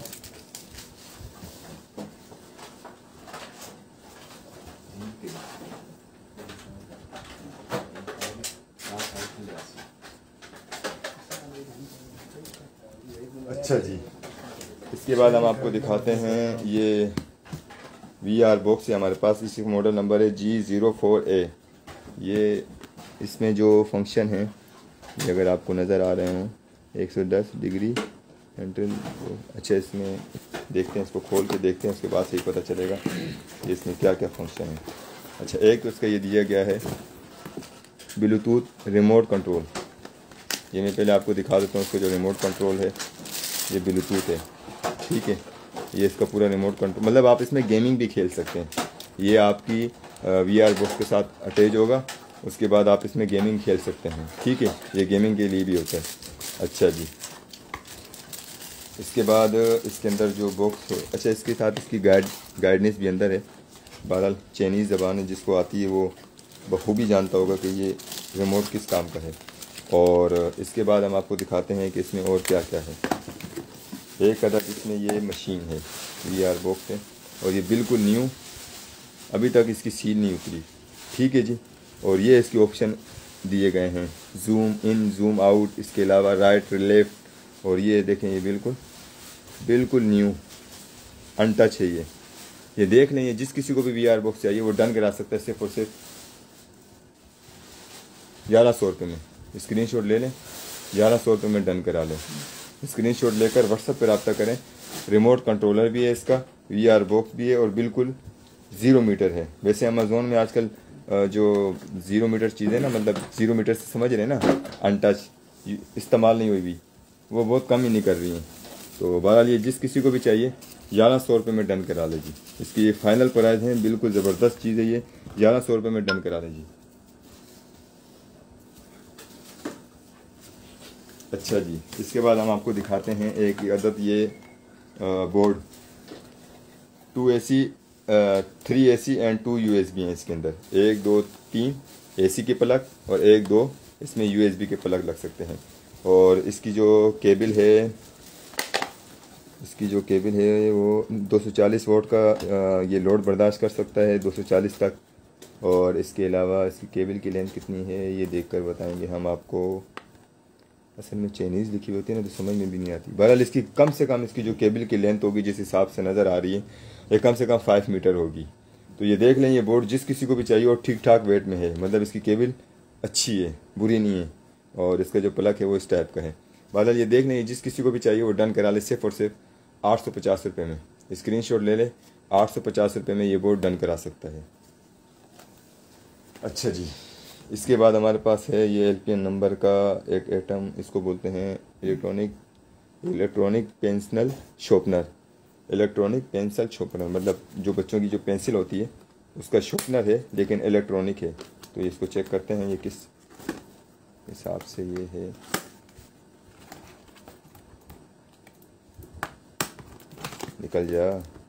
अच्छा जी, इसके बाद हम आपको दिखाते हैं ये VR बॉक्स है हमारे पास। इसी मॉडल नंबर है G04A। ये इसमें जो फंक्शन है ये अगर आपको नज़र आ रहे हों, 110 डिग्री एंट्रल। अच्छा, इसमें देखते हैं, इसको खोल के देखते हैं, उसके बाद से ही पता चलेगा कि इसमें क्या क्या फंक्शन है। अच्छा, एक तो इसका ये दिया गया है ब्लूटूथ रिमोट कंट्रोल। ये मैं पहले आपको दिखा देता हूँ, इसका जो रिमोट कंट्रोल है ये ब्लूटूथ है, ठीक है। ये इसका पूरा रिमोट कंट्रोल, मतलब आप इसमें गेमिंग भी खेल सकते हैं। ये आपकी VR बॉक्स के साथ अटैच होगा, उसके बाद आप इसमें गेमिंग खेल सकते हैं, ठीक है। ये गेमिंग के लिए भी होता है। अच्छा जी, इसके बाद इसके अंदर जो बॉक्स है, अच्छा इसके साथ इसकी गाइडनेस भी अंदर है। बहरहाल चाइनीज़ ज़बान है, जिसको आती है वो बखूबी जानता होगा कि ये रिमोट किस काम का है। और इसके बाद हम आपको दिखाते हैं कि इसमें और क्या क्या है। एक अदद इसमें ये मशीन है, VR बॉक्स है और ये बिल्कुल न्यू, अभी तक इसकी सील नहीं उतरी, ठीक है जी। और ये इसके ऑप्शन दिए गए हैं, जूम इन जूम आउट, इसके अलावा राइट लेफ़्ट। और ये देखें, ये बिल्कुल न्यू अनटच है ये देख लें। ये जिस किसी को भी VR बॉक्स चाहिए वो डन करा सकता है सिर्फ और सिर्फ 1100 रुपये में। स्क्रीनशॉट ले लें, 1100 रुपये में डन करा लें। स्क्रीनशॉट लेकर व्हाट्सएप पर रब्ता करें। रिमोट कंट्रोलर भी है इसका, VR बॉक्स भी है और बिल्कुल 0 मीटर है। वैसे अमेज़ोन में आजकल जो 0 मीटर चीज़ें ना, मतलब 0 मीटर से समझ रहे हैं ना, अनटच इस्तेमाल नहीं हुई भी, वो बहुत कम ही नहीं कर रही हैं। तो बहरहाल ये जिस किसी को भी चाहिए 1100 रुपये में डन करा लीजिए। इसकी ये फाइनल प्राइस है, बिल्कुल ज़बरदस्त चीज़ है ये, 1100 रुपये में डन करा लीजिए। अच्छा जी, इसके बाद हम आपको दिखाते हैं एक अदद ये board 2 AC 3 AC and 2 USB हैं इसके अंदर। 1 2 3 AC के प्लग और 1 2 इसमें USB के प्लग लग सकते हैं। और इसकी जो केबल है वो 240 वोल्ट का ये लोड बर्दाश्त कर सकता है, 240 तक। और इसके अलावा इसकी केबल की लेंथ कितनी है ये देखकर बताएंगे हम आपको। असल में चाइनीज़ लिखी होती है ना, तो समझ में भी नहीं आती। बहरहाल इसकी कम से कम इसकी जो केबल की लेंथ होगी जिस हिसाब से नज़र आ रही है, ये कम से कम 5 मीटर होगी। तो ये देख लें, ये बोर्ड जिस किसी को भी चाहिए और ठीक ठाक वेट में है, मतलब इसकी केबल अच्छी है, बुरी नहीं है, और इसका जो प्लग है वो इस टाइप का है। बहरहाल ये देख लें, जिस किसी को भी चाहिए वो डन करा ले, सिर्फ और सिर्फ 850 रुपये में। स्क्रीनशॉट ले ले, 850 रुपये में ये बोर्ड डन करा सकता है। अच्छा जी, इसके बाद हमारे पास है ये LPN नंबर का एक आइटम, इसको बोलते हैं electronic pencil sharpener. Electronic pencil sharpener मतलब जो बच्चों की जो पेंसिल होती है उसका शॉर्पनर है, लेकिन इलेक्ट्रॉनिक है। तो इसको चेक करते हैं ये किस हिसाब से ये है। निकल जा,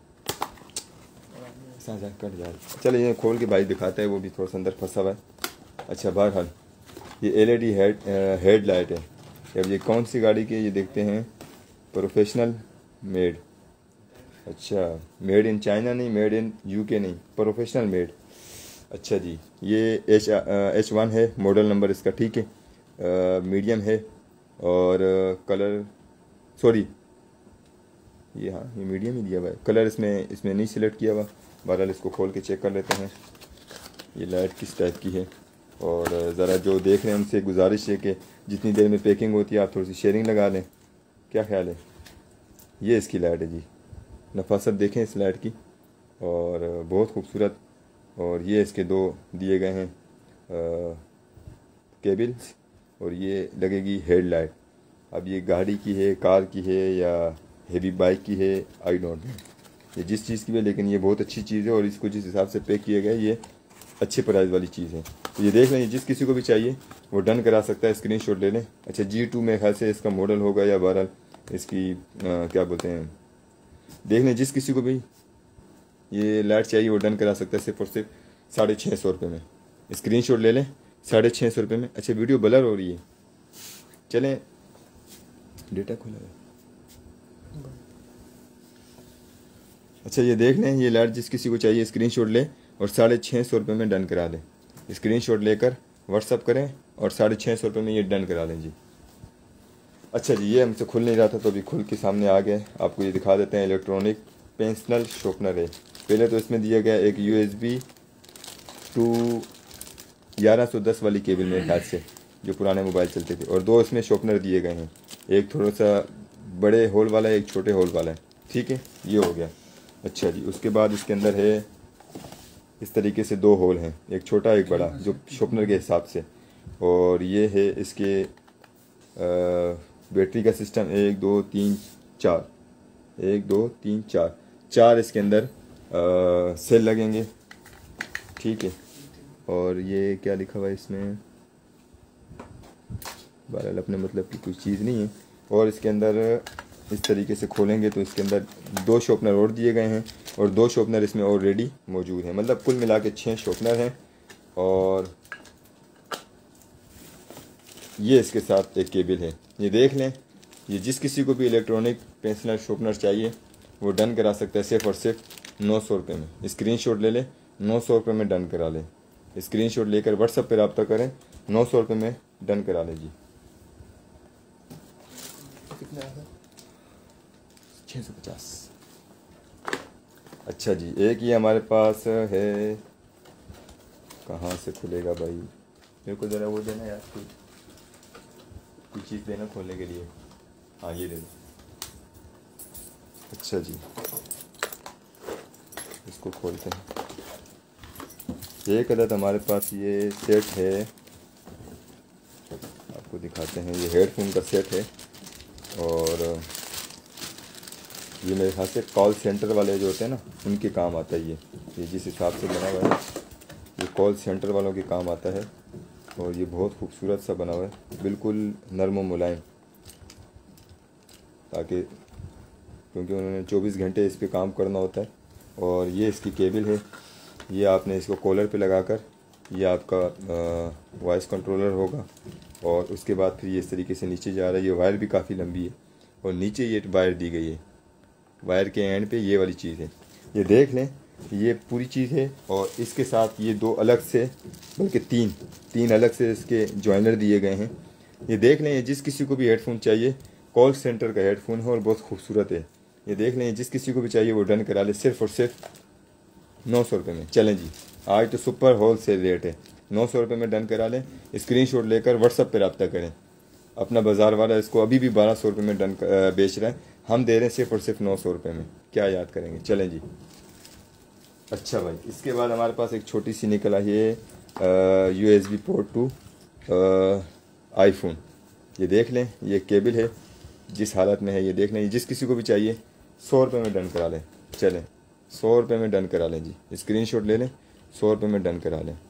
कट जा। चलो ये खोल के भाई दिखाते हैं, वो भी थोड़ा सा अंदर फंसा हुआ है। अच्छा, बहरहाल ये LED हेडलाइट है। अब ये कौन सी गाड़ी की, ये देखते हैं, प्रोफेशनल मेड। अच्छा, मेड इन चाइना नहीं, मेड इन UK नहीं, प्रोफेशनल मेड। अच्छा जी, ये H1 है मॉडल नंबर इसका, ठीक है। मीडियम है और कलर, सॉरी ये, हाँ ये मीडियम ही दिया हुआ है, कलर इसमें नहीं सिलेक्ट किया हुआ। बहरहाल इसको खोल के चेक कर लेते हैं ये लाइट किस टाइप की है। और ज़रा जो देख रहे हैं उनसे गुजारिश है कि जितनी देर में पैकिंग होती है आप थोड़ी सी शेयरिंग लगा लें, क्या ख्याल है। ये इसकी लाइट है जी, नफासत देखें इस लाइट की, और बहुत खूबसूरत। और ये इसके दो दिए गए हैं केबल्स, और ये लगेगी हेडलाइट। अब ये गाड़ी की है, कार की है, या हेवी बाइक की है, आई डोंट नो, ये जिस चीज़ की है, लेकिन ये बहुत अच्छी चीज़ है। और इसको जिस हिसाब से पैक किया गया है, ये अच्छे प्राइस वाली चीज़ है। तो ये देख लें, जिस किसी को भी चाहिए वो डन करा सकता है, स्क्रीनशॉट ले लें। अच्छा, G2 में ख्याल से इसका मॉडल होगा, या बहरहाल इसकी क्या बोलते हैं, देख लें, जिस किसी को भी ये लाइट चाहिए वो डन करा सकता है, सिर्फ और सिर्फ 650 रुपये में। स्क्रीनशॉट ले लें, 650 रुपये में। अच्छा, वीडियो ब्लर हो रही है, चलें डेटा खोला है। अच्छा, ये देख लें, ये लाइट जिस किसी को चाहिए स्क्रीनशॉट ले और 650 रुपये में डन करा लें। स्क्रीनशॉट लेकर व्हाट्सअप करें और 650 रुपये में ये डन करा लें जी। अच्छा जी, ये हमसे खुल नहीं रहा था तो अभी खुल के सामने आ गए, आपको ये दिखा देते हैं। इलेक्ट्रॉनिक पेंसिल शॉर्पनर है। पहले तो इसमें दिया गया एक USB टू 1110 वाली केबल मेरे ख्याल से, जो पुराने मोबाइल चलते थे, और दो इसमें शॉर्पनर दिए गए हैं, एक थोड़ा सा बड़े होल वाला है, एक छोटे होल वाला है, ठीक है, ये हो गया। अच्छा जी, उसके बाद इसके अंदर है इस तरीके से दो होल हैं, एक छोटा एक बड़ा, जो शॉर्पनर के हिसाब से। और ये है इसके बैटरी का सिस्टम, 1 2 3 4, 1 2 3 4 इसके अंदर सेल लगेंगे, ठीक है। और ये क्या लिखा हुआ है इसमें, बहरहाल अपने मतलब की कुछ चीज़ नहीं है। और इसके अंदर इस तरीके से खोलेंगे तो इसके अंदर दो शॉर्पनर और दिए गए हैं, और दो शॉर्पनर इसमें ऑलरेडी मौजूद हैं, मतलब कुल मिला के 6 शॉर्पनर हैं। और ये इसके साथ एक केबल है। ये देख लें, ये जिस किसी को भी इलेक्ट्रॉनिक पेंसिल शॉर्पनर चाहिए वो डन करा सकता है, सिर्फ और सिर्फ 900 रुपये में। स्क्रीनशॉट ले लें, 900 रुपये में डन करा लें। स्क्रीनशॉट लेकर व्हाट्सएप पर रब्ता करें, 900 रुपये में डन करा लें जी। कितना है? 650। अच्छा जी, एक ये हमारे पास है, कहाँ से खुलेगा भाई, मेरे को ज़रा वो देना यार, कोई चीज़ देना खोलने के लिए। हाँ, ये दे दो। अच्छा जी, इसको खोलते हैं। एक अदद हमारे पास ये सेट है, आपको दिखाते हैं। ये हेडफोन का सेट है, और ये मेरे ख्याल से कॉल सेंटर वाले जो होते हैं ना, उनके काम आता है। ये जिस हिसाब से बना हुआ है, ये कॉल सेंटर वालों के काम आता है। और ये बहुत खूबसूरत सा बना हुआ है, बिल्कुल नरम और मुलायम, ताकि क्योंकि उन्होंने 24 घंटे इस पे काम करना होता है। और ये इसकी केबल है, ये आपने इसको कॉलर पे लगाकर, ये आपका वॉइस कंट्रोलर होगा। और उसके बाद फिर ये इस तरीके से नीचे जा रहा है। ये वायर भी काफ़ी लंबी है, और नीचे ये वायर दी गई है, वायर के एंड पे ये वाली चीज़ है। ये देख लें, ये पूरी चीज़ है। और इसके साथ ये दो अलग से, बल्कि तीन अलग से इसके जॉइनर दिए गए हैं, ये देख लें, जिस किसी को भी हेडफोन चाहिए, कॉल सेंटर का हेडफोन है और बहुत खूबसूरत है। ये देख लें, जिस किसी को भी चाहिए वो डन करा ले, सिर्फ और सिर्फ 900 रुपये में। चलें जी, आज तो सुपर होल सेल रेट है, 900 रुपये में डन करा लें। स्क्रीनशॉट लेकर व्हाट्सअप पर रब्ता करें। अपना बाज़ार वाला इसको अभी भी 1200 रुपये में डन बेच रहा है, हम दे रहे हैं सिर्फ और सिर्फ 900 रुपये में। क्या याद करेंगे? चलें जी। अच्छा भाई, इसके बाद हमारे पास एक छोटी सी निकल आई है USB पोर्ट टू आईफोन। ये देख लें, ये केबल है, जिस हालत में है ये देख लें। जिस किसी को भी चाहिए 100 रुपये में डन करा लें। चलें, 100 रुपये में डन करा लें जी। स्क्रीनशॉट ले लें, 100 रुपये में डन करा लें।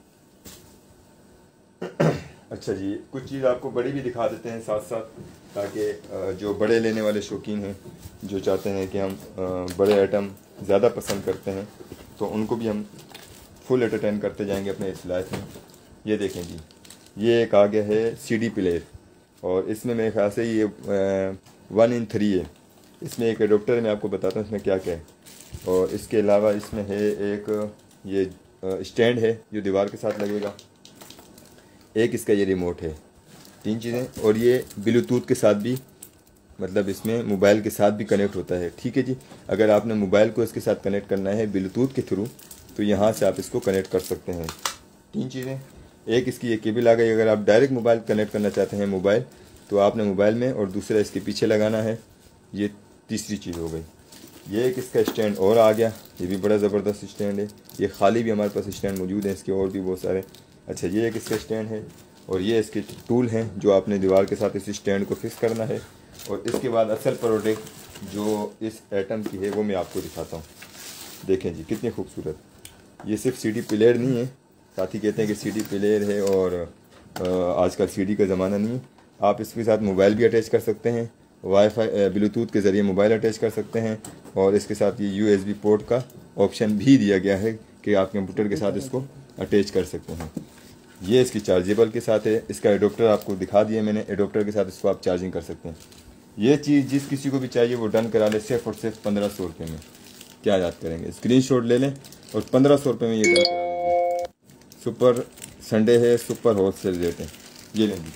अच्छा जी, कुछ चीज़ आपको बड़ी भी दिखा देते हैं साथ साथ, ताकि जो बड़े लेने वाले शौकीन हैं, जो चाहते हैं कि हम बड़े आइटम ज़्यादा पसंद करते हैं, तो उनको भी हम फुल एंटरटेन करते जाएंगे अपने इस लाइफ में। ये देखें जी, ये एक आ गया है CD प्लेयर, और इसमें मेरे ख्याल से ये 1 in 3 है। इसमें एक एडोप्टर है, मैं आपको बताता हूँ इसमें क्या क्या है। और इसके अलावा इसमें है एक ये स्टैंड है जो दीवार के साथ लगेगा, एक इसका ये रिमोट है, 3 चीज़ें। और ये ब्लूटूथ के साथ भी, मतलब इसमें मोबाइल के साथ भी कनेक्ट होता है। ठीक है जी, अगर आपने मोबाइल को इसके साथ कनेक्ट करना है ब्लूटूथ के थ्रू, तो यहाँ से आप इसको कनेक्ट कर सकते हैं। 3 चीज़ें। एक इसकी ये केबल आ गई, अगर आप डायरेक्ट मोबाइल कनेक्ट करना चाहते हैं मोबाइल, तो आपने मोबाइल में, और दूसरा इसके पीछे लगाना है। ये तीसरी चीज़ हो गई। ये एक इसका स्टैंड और आ गया, ये भी बड़ा ज़बरदस्त स्टैंड है। ये खाली भी हमारे पास स्टैंड मौजूद है, इसके और भी बहुत सारे। अच्छा, ये एक इसका स्टैंड है, और ये इसके टूल हैं जो आपने दीवार के साथ इस स्टैंड को फिक्स करना है। और इसके बाद असल प्रोडक्ट जो इस आइटम की है वो मैं आपको दिखाता हूँ। देखें जी, कितनी खूबसूरत। ये सिर्फ CD प्लेयर नहीं है, साथ ही कहते हैं कि CD प्लेयर है और आजकल CD का ज़माना नहीं है। आप इसके साथ मोबाइल भी अटैच कर सकते हैं, वाईफाई ब्लूटूथ के ज़रिए मोबाइल अटैच कर सकते हैं, और इसके साथ ये USB पोर्ट का ऑप्शन भी दिया गया है कि आप कंप्यूटर के साथ इसको अटैच कर सकते हैं। ये इसकी चार्जेबल के साथ है। इसका एडोप्टर आपको दिखा दिया मैंने, एडोप्टर के साथ इसको आप चार्जिंग कर सकते हैं। ये चीज़ जिस किसी को भी चाहिए वो डन करा ले, सिर्फ और सिर्फ 1500 रुपये में। क्या याद करेंगे? स्क्रीनशॉट ले लें और 1500 रुपये में ये डन करा लेंगे। सुपर संडे है, सुपर होल सेल रेट है, ये लेंगे।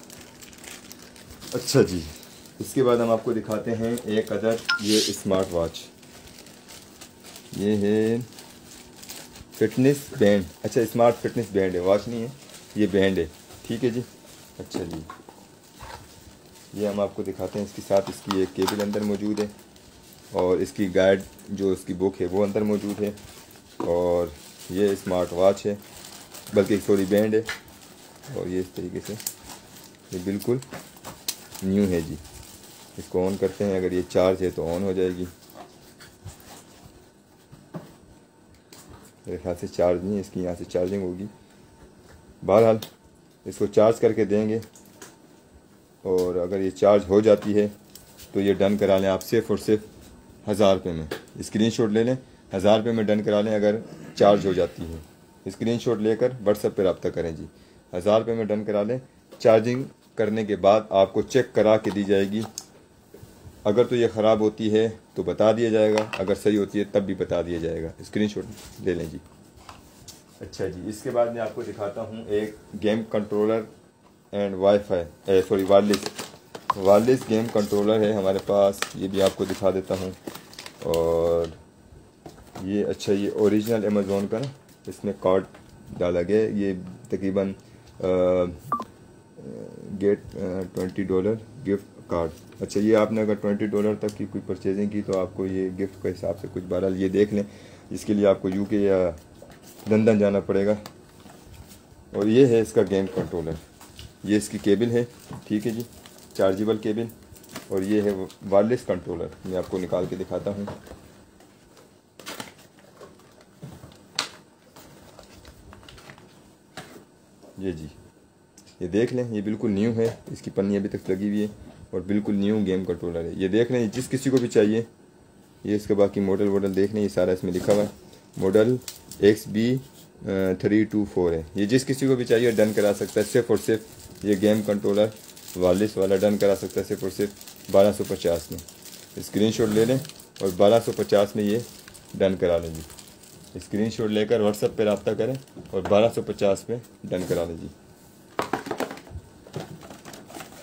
अच्छा जी, इसके बाद हम आपको दिखाते हैं एक अदर ये स्मार्ट वॉच। ये है फिटनेस बैंड। अच्छा, स्मार्ट फिटनेस बैंड है, वॉच नहीं है, ये बैंड है। ठीक है जी। अच्छा जी, ये हम आपको दिखाते हैं। इसके साथ इसकी एक केबल अंदर मौजूद है, और इसकी गाइड जो इसकी बुक है वो अंदर मौजूद है, और ये स्मार्ट वॉच है, बल्कि सॉरी बैंड है। और ये इस तरीके से ये बिल्कुल न्यू है जी। इसको ऑन करते हैं, अगर ये चार्ज है तो ऑन हो जाएगी। मेरे ख्याल से चार्ज नहीं है, इसकी यहाँ से चार्जिंग होगी। बहरहाल इसको चार्ज करके देंगे, और अगर ये चार्ज हो जाती है तो ये डन करा लें आप सिर्फ और सिर्फ 1000 रुपये में। स्क्रीनशॉट ले लें, 1000 रुपये में डन करा लें अगर चार्ज हो जाती है। स्क्रीनशॉट लेकर व्हाट्सएप पर रब्ता करें जी। 1000 रुपये में डन करा लें। चार्जिंग करने के बाद आपको चेक करा के दी जाएगी। अगर तो ये ख़राब होती है तो बता दिया जाएगा, अगर सही होती है तब भी बता दिया जाएगा। स्क्रीनशॉट ले लें जी। अच्छा जी, इसके बाद मैं आपको दिखाता हूँ एक game controller and wifi sorry wireless game controller है हमारे पास, ये भी आपको दिखा देता हूँ। और ये अच्छा, ये ओरिजिनल अमेज़ोन का ना, इसमें कार्ड डाला गया। ये तकरीबन गेट $20 गिफ्ट कार्ड। अच्छा, ये आपने अगर $20 तक की कोई परचेजिंग की तो आपको ये गिफ्ट के हिसाब से कुछ बहरहाल ये देख लें, इसके लिए आपको UK या लंदन जाना पड़ेगा। और ये है इसका गेम कंट्रोलर, ये इसकी केबल है। ठीक है जी, चार्जेबल केबल। और ये है वायरलेस कंट्रोलर, मैं आपको निकाल के दिखाता हूँ। ये जी, ये देख लें, ये बिल्कुल न्यू है, इसकी पन्नी अभी तक लगी हुई है, और बिल्कुल न्यू गेम कंट्रोलर है। ये देख लें, जिस किसी को भी चाहिए। ये इसका बाकी मॉडल देख लें, ये सारा इसमें लिखा हुआ है। मॉडल XB324 है। ये जिस किसी को भी चाहिए डन करा सकता है, सिर्फ और सिर्फ ये गेम कंट्रोलर वायरलेस वाला डन करा सकता है सिर्फ और सिर्फ 1250 में। स्क्रीनशॉट ले लें और 1250 में ये डन करा लें जी। स्क्रीनशॉट लेकर व्हाट्सएप पर रब्ता करें और 1250 में डन करा लें जी।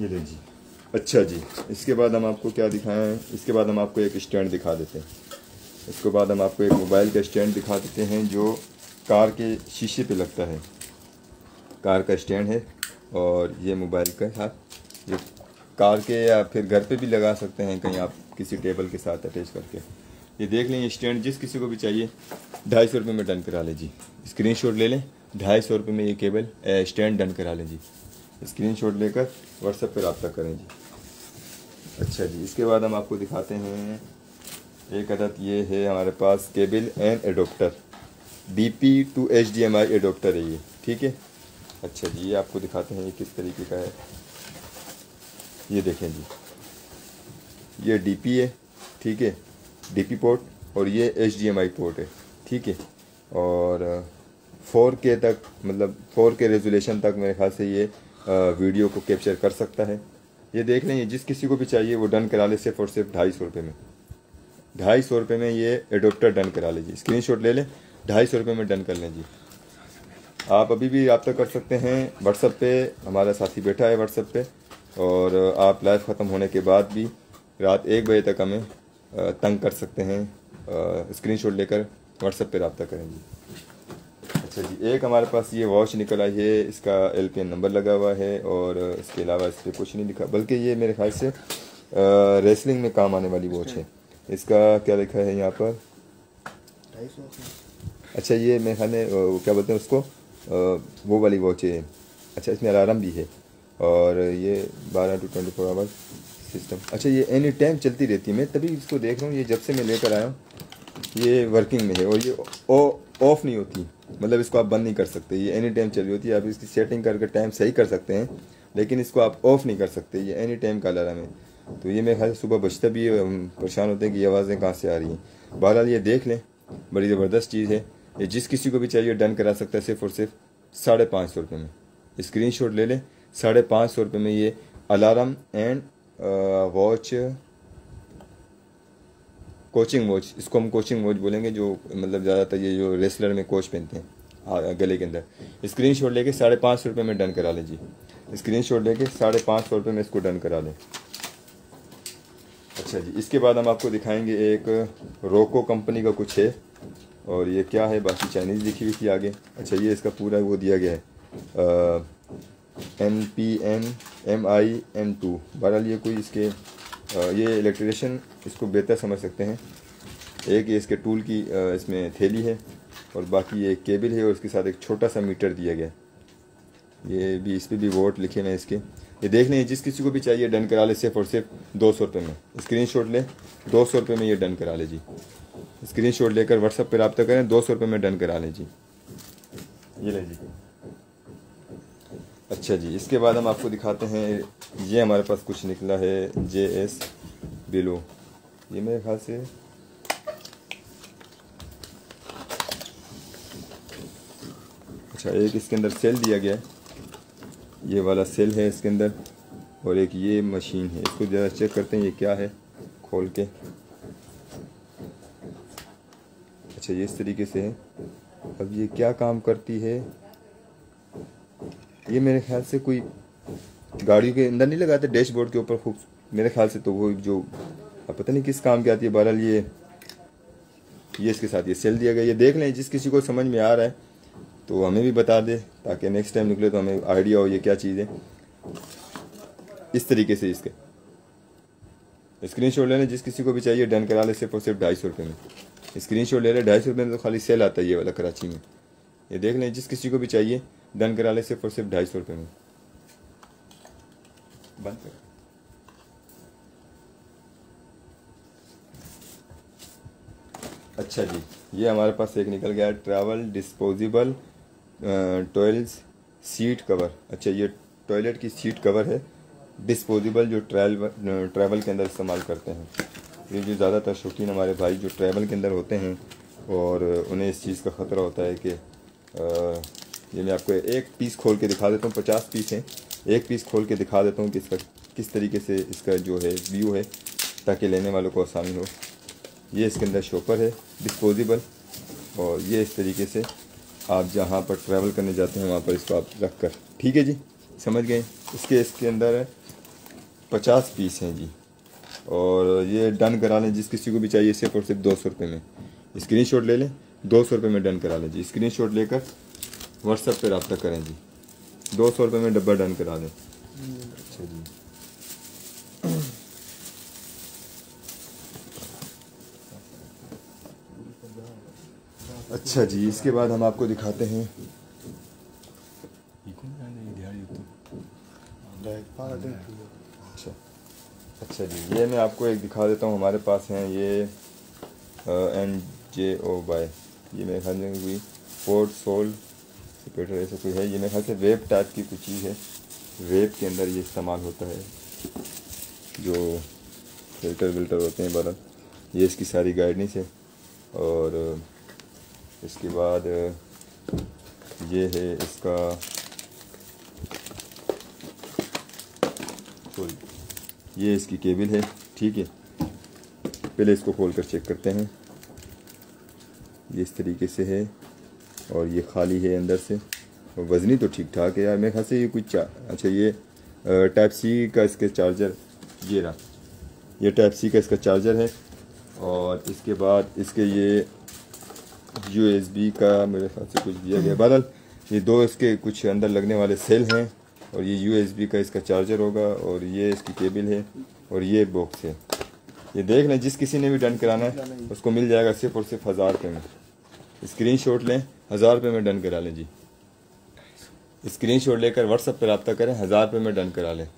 ये ले जी। अच्छा जी, इसके बाद हम आपको क्या दिखाएं, इसके बाद हम आपको एक स्टैंड दिखा देते हैं। इसके बाद हम आपको एक मोबाइल का स्टैंड दिखा देते हैं जो कार के शीशे पे लगता है। कार का स्टैंड है और ये मोबाइल का साथ ये कार के या फिर घर पे भी लगा सकते हैं कहीं आप किसी टेबल के साथ अटैच करके। ये देख लें, ये स्टैंड जिस किसी को भी चाहिए 250 रुपये में डन करा लें जी। स्क्रीनशॉट ले लें, 250 रुपये में ये केबल स्टैंड डन करा लें जी। स्क्रीनशॉट लेकर व्हाट्सएप पर रब्ता करें जी। अच्छा जी, इसके बाद हम आपको दिखाते हैं एक अदद ये है हमारे पास cable and adapter, DP to HDMI adapter है ये, ठीक है। अच्छा जी, ये आपको दिखाते हैं ये किस तरीके का है। ये देखें जी, ये DP है, ठीक है, DP पोर्ट, और ये HDMI पोर्ट है, ठीक है। और 4K तक, मतलब 4K रेजोल्यूशन तक मेरे ख्याल से ये वीडियो को कैप्चर कर सकता है। ये देख लें, ये जिस किसी को भी चाहिए वो डन करा ले सिर्फ और सिर्फ 250 रुपये में। 250 रुपये में ये एडोप्टर डन करा लीजिए। स्क्रीनशॉट ले लें, 250 रुपये में डन कर लें जी। आप अभी भी रब्ता कर सकते हैं व्हाट्सएप पे, हमारा साथी बैठा है व्हाट्सएप पे, और आप लाइव ख़त्म होने के बाद भी रात 1 बजे तक हमें तंग कर सकते हैं। स्क्रीनशॉट लेकर व्हाट्सएप पे रब्ता करें जी। अच्छा जी, एक हमारे पास ये वॉच निकल आई है, इसका LPN नंबर लगा हुआ है और इसके अलावा इस पर कुछ नहीं लिखा, बल्कि ये मेरे ख्याल से रेसलिंग में काम आने वाली वॉच है। इसका क्या लिखा है यहाँ पर? अच्छा, ये मेरे ख्याल में क्या बोलते हैं उसको, वो वाली वॉच है। अच्छा, इसमें अलार्म भी है और ये 12 to 24 आवर्स सिस्टम। अच्छा, ये एनी टाइम चलती रहती है। मैं तभी इसको देख रहा हूँ, ये जब से मैं लेकर आया हूँ ये वर्किंग में है और ये ऑफ़ नहीं होती, मतलब इसको आप बंद नहीं कर सकते, ये एनी टाइम चल रही होती है। आप इसकी सेटिंग करके टाइम सही कर सकते हैं, लेकिन इसको आप ऑफ़ नहीं कर सकते, ये एनी टाइम का अलार्म है। तो ये मेरे ख्याल से सुबह बजता भी है, हम परेशान होते हैं कि ये आवाज़ें कहाँ से आ रही हैं। बहरहाल ये देख लें, बड़ी ज़बरदस्त चीज़ है। ये जिस किसी को भी चाहिए डन करा सकता है सिर्फ और सिर्फ 550 रुपये में। स्क्रीनशॉट ले लें, 550 रुपये में ये alarm and watch, coaching watch, इसको हम कोचिंग वॉच बोलेंगे, जो मतलब ज़्यादातर ये जो रेसलर में कोच पहनते हैं गले के अंदर। स्क्रीनशॉट लेके 550 रुपये में डन करा लें जी। स्क्रीनशॉट लेके 550 रुपये में इसको डन करा लें। अच्छा जी, इसके बाद हम आपको दिखाएंगे एक रोको कंपनी का कुछ है, और ये क्या है, बाकी चाइनीज़ लिखी हुई थी आगे। अच्छा, ये इसका पूरा वो दिया गया है NPN MIN2। बहरहाल ये कोई इसके ये इलेक्ट्रिशियन इसको बेहतर समझ सकते हैं। एक ये इसके टूल की इसमें थैली है और बाकी ये केबल है और इसके साथ एक छोटा सा मीटर दिया गया। ये भी, इस पर भी वोट लिखे हुए हैं इसके। ये देख लें, जिस किसी को भी चाहिए डन करा ले सिर्फ और सिर्फ 200 रुपये में। स्क्रीनशॉट लें, 200 रुपये में ये डन करा ले जी। स्क्रीनशॉट लेकर व्हाट्सएप पर रब्ता करें, 200 रुपये में डन करा लें जी। ये लें जी। अच्छा जी, इसके बाद हम आपको दिखाते हैं, ये हमारे पास कुछ निकला है JS बिलो। ये मेरे ख्याल से अच्छा, एक इसके अंदर सेल दिया गया है, ये वाला सेल है इसके अंदर, और एक ये मशीन है। इसको ज़रा चेक करते हैं ये क्या है खोल के। अच्छा, ये इस तरीके से है। अब ये क्या काम करती है, ये मेरे ख्याल से कोई गाड़ियों के अंदर नहीं लगाते, डैशबोर्ड के ऊपर खूब, मेरे ख्याल से तो वो जो अब पता नहीं किस काम की आती है। बहरहाल ये इसके साथ ये सेल दिया गया। ये देख लें, जिस किसी को समझ में आ रहा है तो हमें भी बता दे, ताकि नेक्स्ट टाइम निकले तो हमें आइडिया हो ये क्या चीज़ है। इस तरीके से इसके स्क्रीनशॉट ले लें, जिस किसी को भी चाहिए डन करा ले सिर्फ और सिर्फ 250 रुपये में। स्क्रीनशॉट ले लें, 250 रुपये में तो खाली सेल आता है ये वाला कराची में। ये देख लें, जिस किसी को भी चाहिए डन करा ले सिर्फ और सिर्फ 250 रुपये में। बंद कर। अच्छा जी, ये हमारे पास एक निकल गया travel disposable toilet seat cover. अच्छा, ये टॉयलेट की सीट कवर है डिस्पोजेबल, जो ट्रैवल के अंदर इस्तेमाल करते हैं। ये जो ज़्यादातर शौकीन हमारे भाई जो ट्रैवल के अंदर होते हैं और उन्हें इस चीज़ का ख़तरा होता है कि ये मैं आपको एक पीस खोल के दिखा देता हूँ। 50 पीस हैं, एक पीस खोल के दिखा देता हूँ कि इसका किस तरीके से इसका जो है व्यू है, ताकि लेने वालों को आसानी हो। ये इसके अंदर शॉपर है डिस्पोजेबल, और ये इस तरीके से आप जहाँ पर ट्रैवल करने जाते हैं वहाँ पर इसको आप रख कर, ठीक है जी, समझ गए। इसके अंदर 50 पीस हैं जी। और ये डन करा लें, जिस किसी को भी चाहिए सिर्फ और सिर्फ 200 रुपये में। स्क्रीनशॉट ले लें, 200 रुपये में डन करा लें जी। स्क्रीनशॉट लेकर व्हाट्सएप पर रब्ता करें जी। 200 रुपये में डब्बा डन करा लें। अच्छा जी, अच्छा जी, इसके बाद हम आपको दिखाते हैं। अच्छा जी, ये मैं आपको एक दिखा देता हूँ। हमारे पास हैं ये NJO बाय, ये मेरे ख्याल में कोई पोर्ट सोल सेपरेटर ऐसा कोई है। ये मेरे ख्याल से वेब टाइप की कुछ चीज़ है। वेब के अंदर ये इस्तेमाल होता है, जो फिल्टर विल्टर होते हैं बरन। ये इसकी सारी गाइडेंस है। और इसके बाद ये है इसका, सॉरी, ये इसकी केबल है। ठीक है, पहले इसको खोल कर चेक करते हैं। ये इस तरीके से है और ये खाली है अंदर से। और वज़नी तो ठीक ठाक है यार मेरे ख्याल से। ये कुछ अच्छा, ये टाइप सी का इसके चार्जर, ये रहा, ये टाइप सी का इसका चार्जर है। और इसके बाद इसके ये USB का मेरे ख्याल से कुछ दिया गया। बहरहाल ये दो इसके कुछ अंदर लगने वाले सेल हैं। और ये USB का इसका चार्जर होगा। और ये इसकी केबल है और ये बॉक्स है। ये देख लें, जिस किसी ने भी डन कराना है उसको मिल जाएगा सिर्फ और सिर्फ 1000 रुपये में। स्क्रीनशॉट लें, 1000 रुपये में डन करा लें जी। स्क्रीनशॉट लेकर व्हाट्सएप पर रब्ता करें, 1000 रुपये में डन करा लें।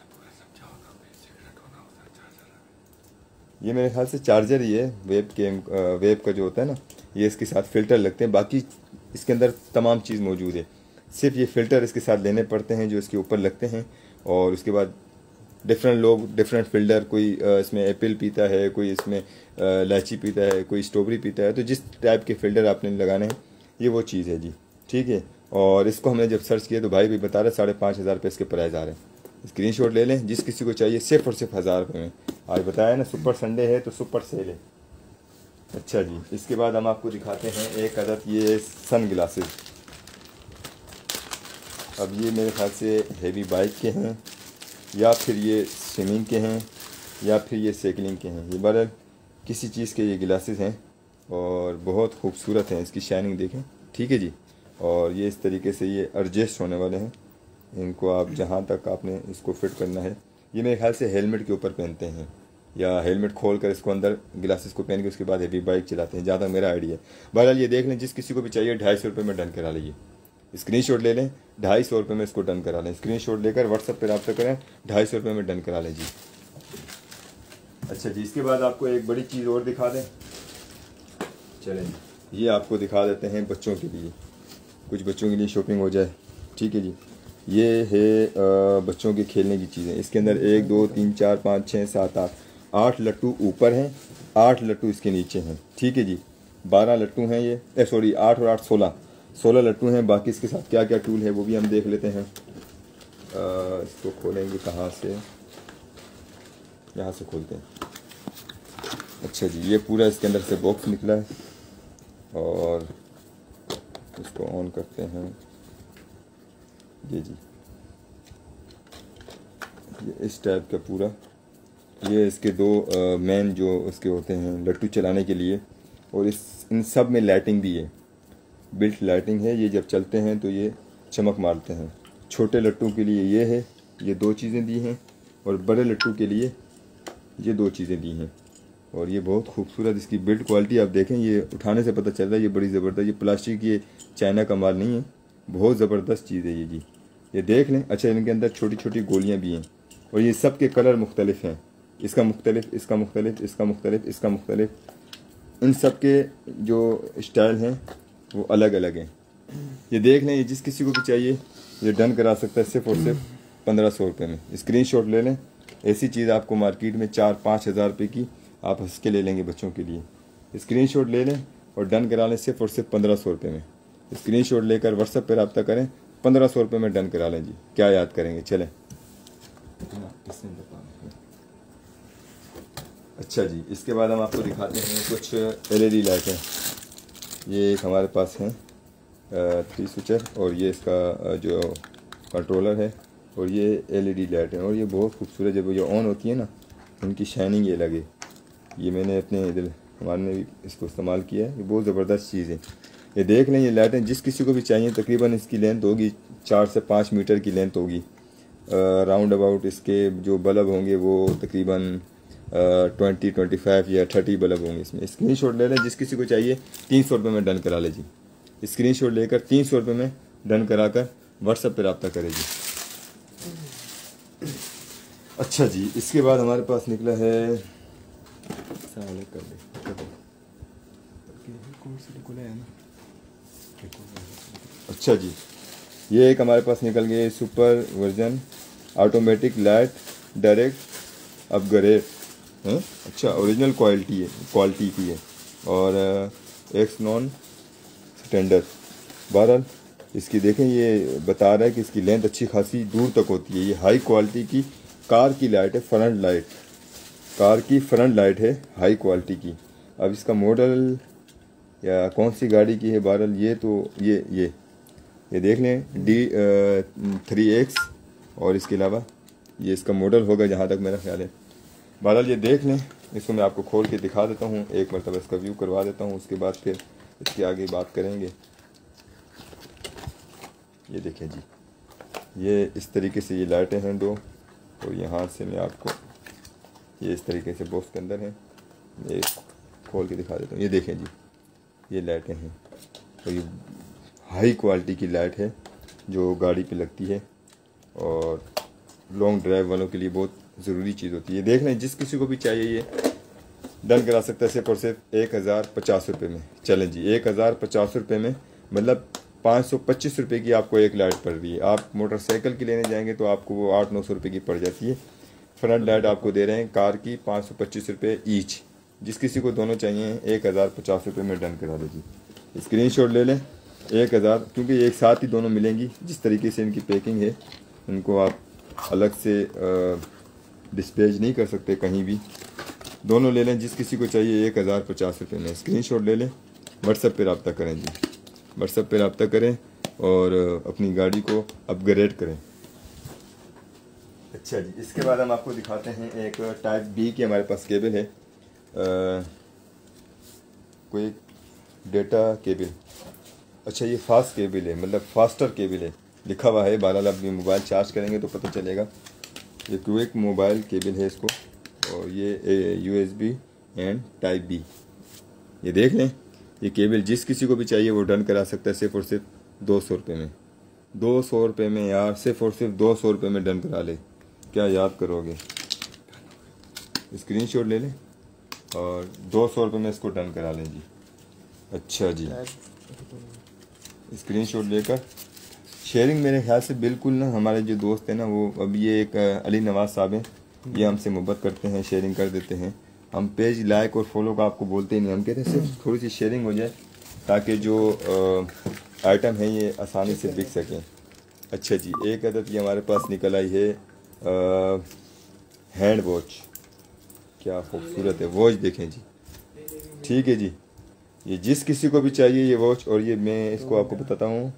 ये मेरे ख्याल से चार्जर ही है, वेब का जो होता है ना, ये इसके साथ फ़िल्टर लगते हैं। बाकी इसके अंदर तमाम चीज़ मौजूद है। सिर्फ ये फ़िल्टर इसके साथ लेने पड़ते हैं जो इसके ऊपर लगते हैं। और उसके बाद डिफरेंट लोग डिफरेंट फ़िल्टर, कोई इसमें एप्पल पीता है, कोई इसमें इलायची पीता है, कोई स्ट्रॉबेरी पीता है। तो जिस टाइप के फ़िल्टर आपने लगाने हैं ये वो चीज़ है जी। ठीक है, और इसको हमने जब सर्च किया तो भाई भी बता रहे 5500 रुपये इसके प्राइस आ रहे हैं। स्क्रीनशॉट ले लें, जिस किसी को चाहिए सिर्फ और सिर्फ 1000 रुपये में। आज बताया ना सुपर संडे है तो सुपर सेल है। अच्छा जी, इसके बाद हम आपको दिखाते हैं एक अदद ये सन ग्लासेस। अब ये मेरे ख्याल से हेवी बाइक के हैं, या फिर ये स्विमिंग के हैं, या फिर ये साइकिलिंग के हैं। ये बहरहाल किसी चीज़ के ये ग्लासेस हैं और बहुत खूबसूरत हैं। इसकी शाइनिंग देखें। ठीक है जी, और ये इस तरीके से ये एडजस्ट होने वाले हैं। इनको आप जहाँ तक आपने इसको फिट करना है, ये मेरे ख्याल से हेलमेट के ऊपर पहनते हैं, या हेलमेट खोल कर इसको अंदर ग्लासेस को पहन के उसके बाद हेवी बाइक चलाते हैं, जहाँ तक मेरा आइडिया है। बहरहाल ये देख लें, जिस किसी को भी चाहिए 250 रुपये में डन करा लीजिए। स्क्रीनशॉट ले लें, 250 रुपये में इसको डन करा लें। स्क्रीनशॉट लेकर व्हाट्सएप पर रब्ता करें, 250 रुपये में डन करा लें जी। अच्छा जी, इसके बाद आपको एक बड़ी चीज़ और दिखा दें। चलें, ये आपको दिखा देते हैं बच्चों के लिए, कुछ बच्चों के लिए शॉपिंग हो जाए। ठीक है जी, ये है बच्चों के खेलने की चीज़ें। इसके अंदर 1 2 3 4 5 6 7 8 लट्टू ऊपर हैं, 8 लट्टू इसके नीचे हैं। ठीक है जी, 12 लट्टू हैं ये, सॉरी 8 और 8 16 लट्टू हैं। बाकी इसके साथ क्या क्या टूल है वो भी हम देख लेते हैं। इसको खोलेंगे कहाँ से, यहाँ से खोलते हैं। अच्छा जी, ये पूरा इसके अंदर से बॉक्स निकला है और इसको ऑन करते हैं। ये जी, ये इस टाइप का पूरा, ये इसके दो मेन जो उसके होते हैं लट्टू चलाने के लिए। और इन सब में लाइटिंग भी है, बिल्ट लाइटिंग है। ये जब चलते हैं तो ये चमक मारते हैं। छोटे लट्टू के लिए ये है, ये 2 चीज़ें दी हैं। और बड़े लट्टू के लिए ये 2 चीज़ें दी हैं। और ये बहुत खूबसूरत इसकी बिल्ड क्वालिटी आप देखें, ये उठाने से पता चल रहा है ये बड़ी ज़बरदस्त। ये प्लास्टिक, ये चाइना का माल नहीं है, बहुत ज़बरदस्त चीज़ है ये जी। ये देख लें। अच्छा, इनके अंदर छोटी छोटी गोलियां भी हैं और ये सब के कलर मुख्तलिफ हैं। इसका मुख्तलिफ, इसका मुख्तलिफ, इसका मुख्तलिफ, इसका मुख्तलिफ। इन सब के जो स्टाइल हैं वो अलग अलग हैं। ये देख लें, ये जिस किसी को भी चाहिए ये डन करा सकता है सिर्फ और सिर्फ 1500 रुपये में। स्क्रीनशॉट ले लें। ऐसी चीज़ आपको मार्केट में 4-5 हज़ार रुपये की आप हंस के ले लेंगे बच्चों के लिए। स्क्रीनशॉट ले लें और डन करा लें सिर्फ और सिर्फ 1500 रुपये में। स्क्रीनशॉट लेकर व्हाट्सएप पर रब्ता करें, 1500 रुपये में डन करा लें जी। क्या याद करेंगे, चलें। अच्छा जी, इसके बाद हम आपको दिखाते हैं कुछ LED लाइटें। ये एक हमारे पास हैं 3 स्विचर और ये इसका जो कंट्रोलर है और ये LED लाइट है और ये बहुत खूबसूरत, जब ये ऑन होती है ना इनकी शाइनिंग ये लगे। ये मैंने अपने इधर हमारे ने भी इसको इस्तेमाल किया है, ये बहुत ज़बरदस्त चीज़ है। ये देख लें, ये लाइटें जिस किसी को भी चाहिए तकरीबन इसकी लेंथ होगी 4 से 5 मीटर की लेंथ होगी। राउंड अबाउट इसके जो बल्ब होंगे वो तकरीबन 20, 25 या 30 बल्ब होंगे इसमें। स्क्रीनशॉट ले लें, जिस किसी को चाहिए 300 रुपये में डन करा ले जी। स्क्रीनशॉट लेकर 300 रुपये में डन करा कर व्हाट्सएप पर रब्ता करें जी। अच्छा जी, इसके बाद हमारे पास निकला है अच्छा जी, ये एक हमारे पास निकल गए super version automatic light direct upgrade है। अच्छा, ओरिजिनल क्वालिटी की है और एक्स नॉन स्टैंडर्ड। बहरहाल इसकी देखें, ये बता रहा है कि इसकी लेंथ अच्छी खासी दूर तक होती है। ये हाई क्वालिटी की कार की लाइट है, फ्रंट लाइट, कार की फ्रंट लाइट है हाई क्वालिटी की। अब इसका मॉडल या कौन सी गाड़ी की है, बहरहाल ये तो ये देख लें D3X और इसके अलावा ये इसका मॉडल होगा जहाँ तक मेरा ख्याल है। बहरहाल ये देख लें, इसको मैं आपको खोल के दिखा देता हूँ, एक मरतबा इसका व्यू करवा देता हूँ, उसके बाद फिर इसकी आगे बात करेंगे। ये देखें जी, ये इस तरीके से ये लाइटें हैं दो, और यहाँ से मैं आपको ये इस तरीके से बॉक्स के अंदर है, ये खोल के दिखा देता हूँ। ये देखें जी, ये लाइटें हैं और ये हाई क्वालिटी की लाइट है जो गाड़ी पे लगती है और लॉन्ग ड्राइव वालों के लिए बहुत ज़रूरी चीज़ होती है। देख लें, जिस किसी को भी चाहिए ये डन करा सकता है सिर्फ और सिर्फ 1050 रुपये में। चलें जी, 1050 रुपये में, मतलब 525 रुपये की आपको एक लाइट पड़ रही है। आप मोटरसाइकिल की लेने जाएंगे तो आपको वो 800-900 रुपये की पड़ जाती है। फ्रंट लाइट आपको दे रहे हैं कार की 525 रुपये ईच। जिस किसी को दोनों चाहिए 1050 रुपये में डन करा दीजिए। स्क्रीनशॉट ले लें 1000, क्योंकि एक साथ ही दोनों मिलेंगी। जिस तरीके से इनकी पैकिंग है, इनको आप अलग से डिस्पैच नहीं कर सकते कहीं भी। दोनों ले लें, जिस किसी को चाहिए 1050 रुपये में। स्क्रीनशॉट ले लें, व्हाट्सएप पे रब्ता करें जी, व्हाट्सएप पे रब्ता करें और अपनी गाड़ी को अपग्रेड करें। अच्छा जी, इसके बाद हम आपको दिखाते हैं एक टाइप B की हमारे पास केबल है, कोई डेटा केबल। अच्छा, ये फास्ट केबल है, मतलब फास्टर केबल है लिखा हुआ है। बहरहाल आप मोबाइल चार्ज करेंगे तो पता चलेगा। ये क्विक मोबाइल केबल है इसको, और ये USB एंड टाइप B। ये देख लें, ये केबल जिस किसी को भी चाहिए वो डन करा सकता है सिर्फ और सिर्फ 200 रुपये में। 200 रुपये में यार, सिर्फ और सिर्फ 200 रुपये में डन करा ले, क्या याद करोगे। स्क्रीनशॉट ले लें और 200 रुपये में इसको डन करा लें जी। अच्छा जी, स्क्रीनशॉट लेकर शेयरिंग मेरे ख्याल से बिल्कुल ना, हमारे जो दोस्त हैं ना वो, अब ये एक अली नवाज साहब हैं, ये हमसे मोहब्बत करते हैं, शेयरिंग कर देते हैं। हम पेज लाइक और फॉलो का आपको बोलते ही नहीं, हम कहते हैं सिर्फ थोड़ी सी शेयरिंग हो जाए ताकि जो आइटम है ये आसानी से बिक सकें। अच्छा जी, एक अदद ये हमारे पास निकल आई है हैंड वॉच, क्या खूबसूरत है वॉच, देखें जी। ठीक है जी, ये जिस किसी को भी चाहिए ये वॉच, और ये मैं इसको आपको बताता हूँ,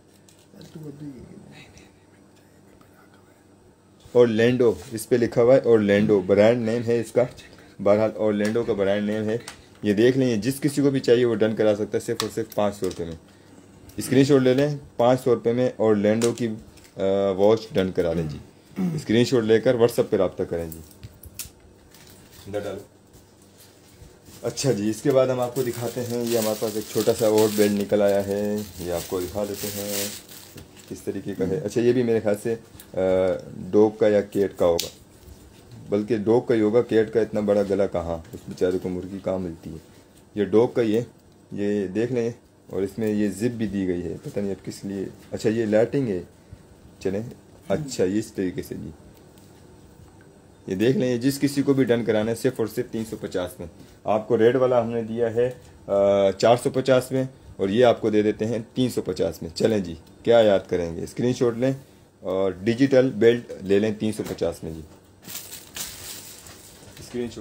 ऑरलैंडो इस पे लिखा हुआ है, ऑरलैंडो ब्रांड नेम है इसका। बहरहाल ऑरलैंडो का ब्रांड नेम है। ये देख लें, ये जिस किसी को भी चाहिए वो डन करा सकता है सिर्फ और सिर्फ 500 रुपये में। स्क्रीनशॉट ले लें, 500 रुपये में ऑरलैंडो की वॉच डन करा लें जी। स्क्रीनशॉट लेकर व्हाट्सएप पे रब्ता करें जी। डालो। अच्छा जी, इसके बाद हम आपको दिखाते हैं, ये हमारे पास एक छोटा सा और बेल्ट निकल आया है, ये आपको दिखा देते हैं किस तरीके का है। अच्छा, ये भी मेरे ख्याल से डॉग का या कैट का होगा, बल्कि डॉग का ही होगा, कैट का इतना बड़ा गला कहाँ, उस बेचारे को मुर्गी कहाँ मिलती है। ये डॉग का ही है, ये देख लें, और इसमें ये जिप भी दी गई है, पता नहीं अब किस लिए। अच्छा, ये लाइटिंग है, चलें। अच्छा, ये इस तरीके से जी, ये देख लें, ये जिस किसी को भी डन कराना है सिर्फ और सिर्फ 350 में। आपको रेड वाला हमने दिया है 450 में, और ये आपको दे देते हैं 350 में। चलें जी, क्या याद करेंगे। स्क्रीनशॉट लें और डिजिटल बेल्ट ले लें 350 में जी। स्क्रीनशॉट।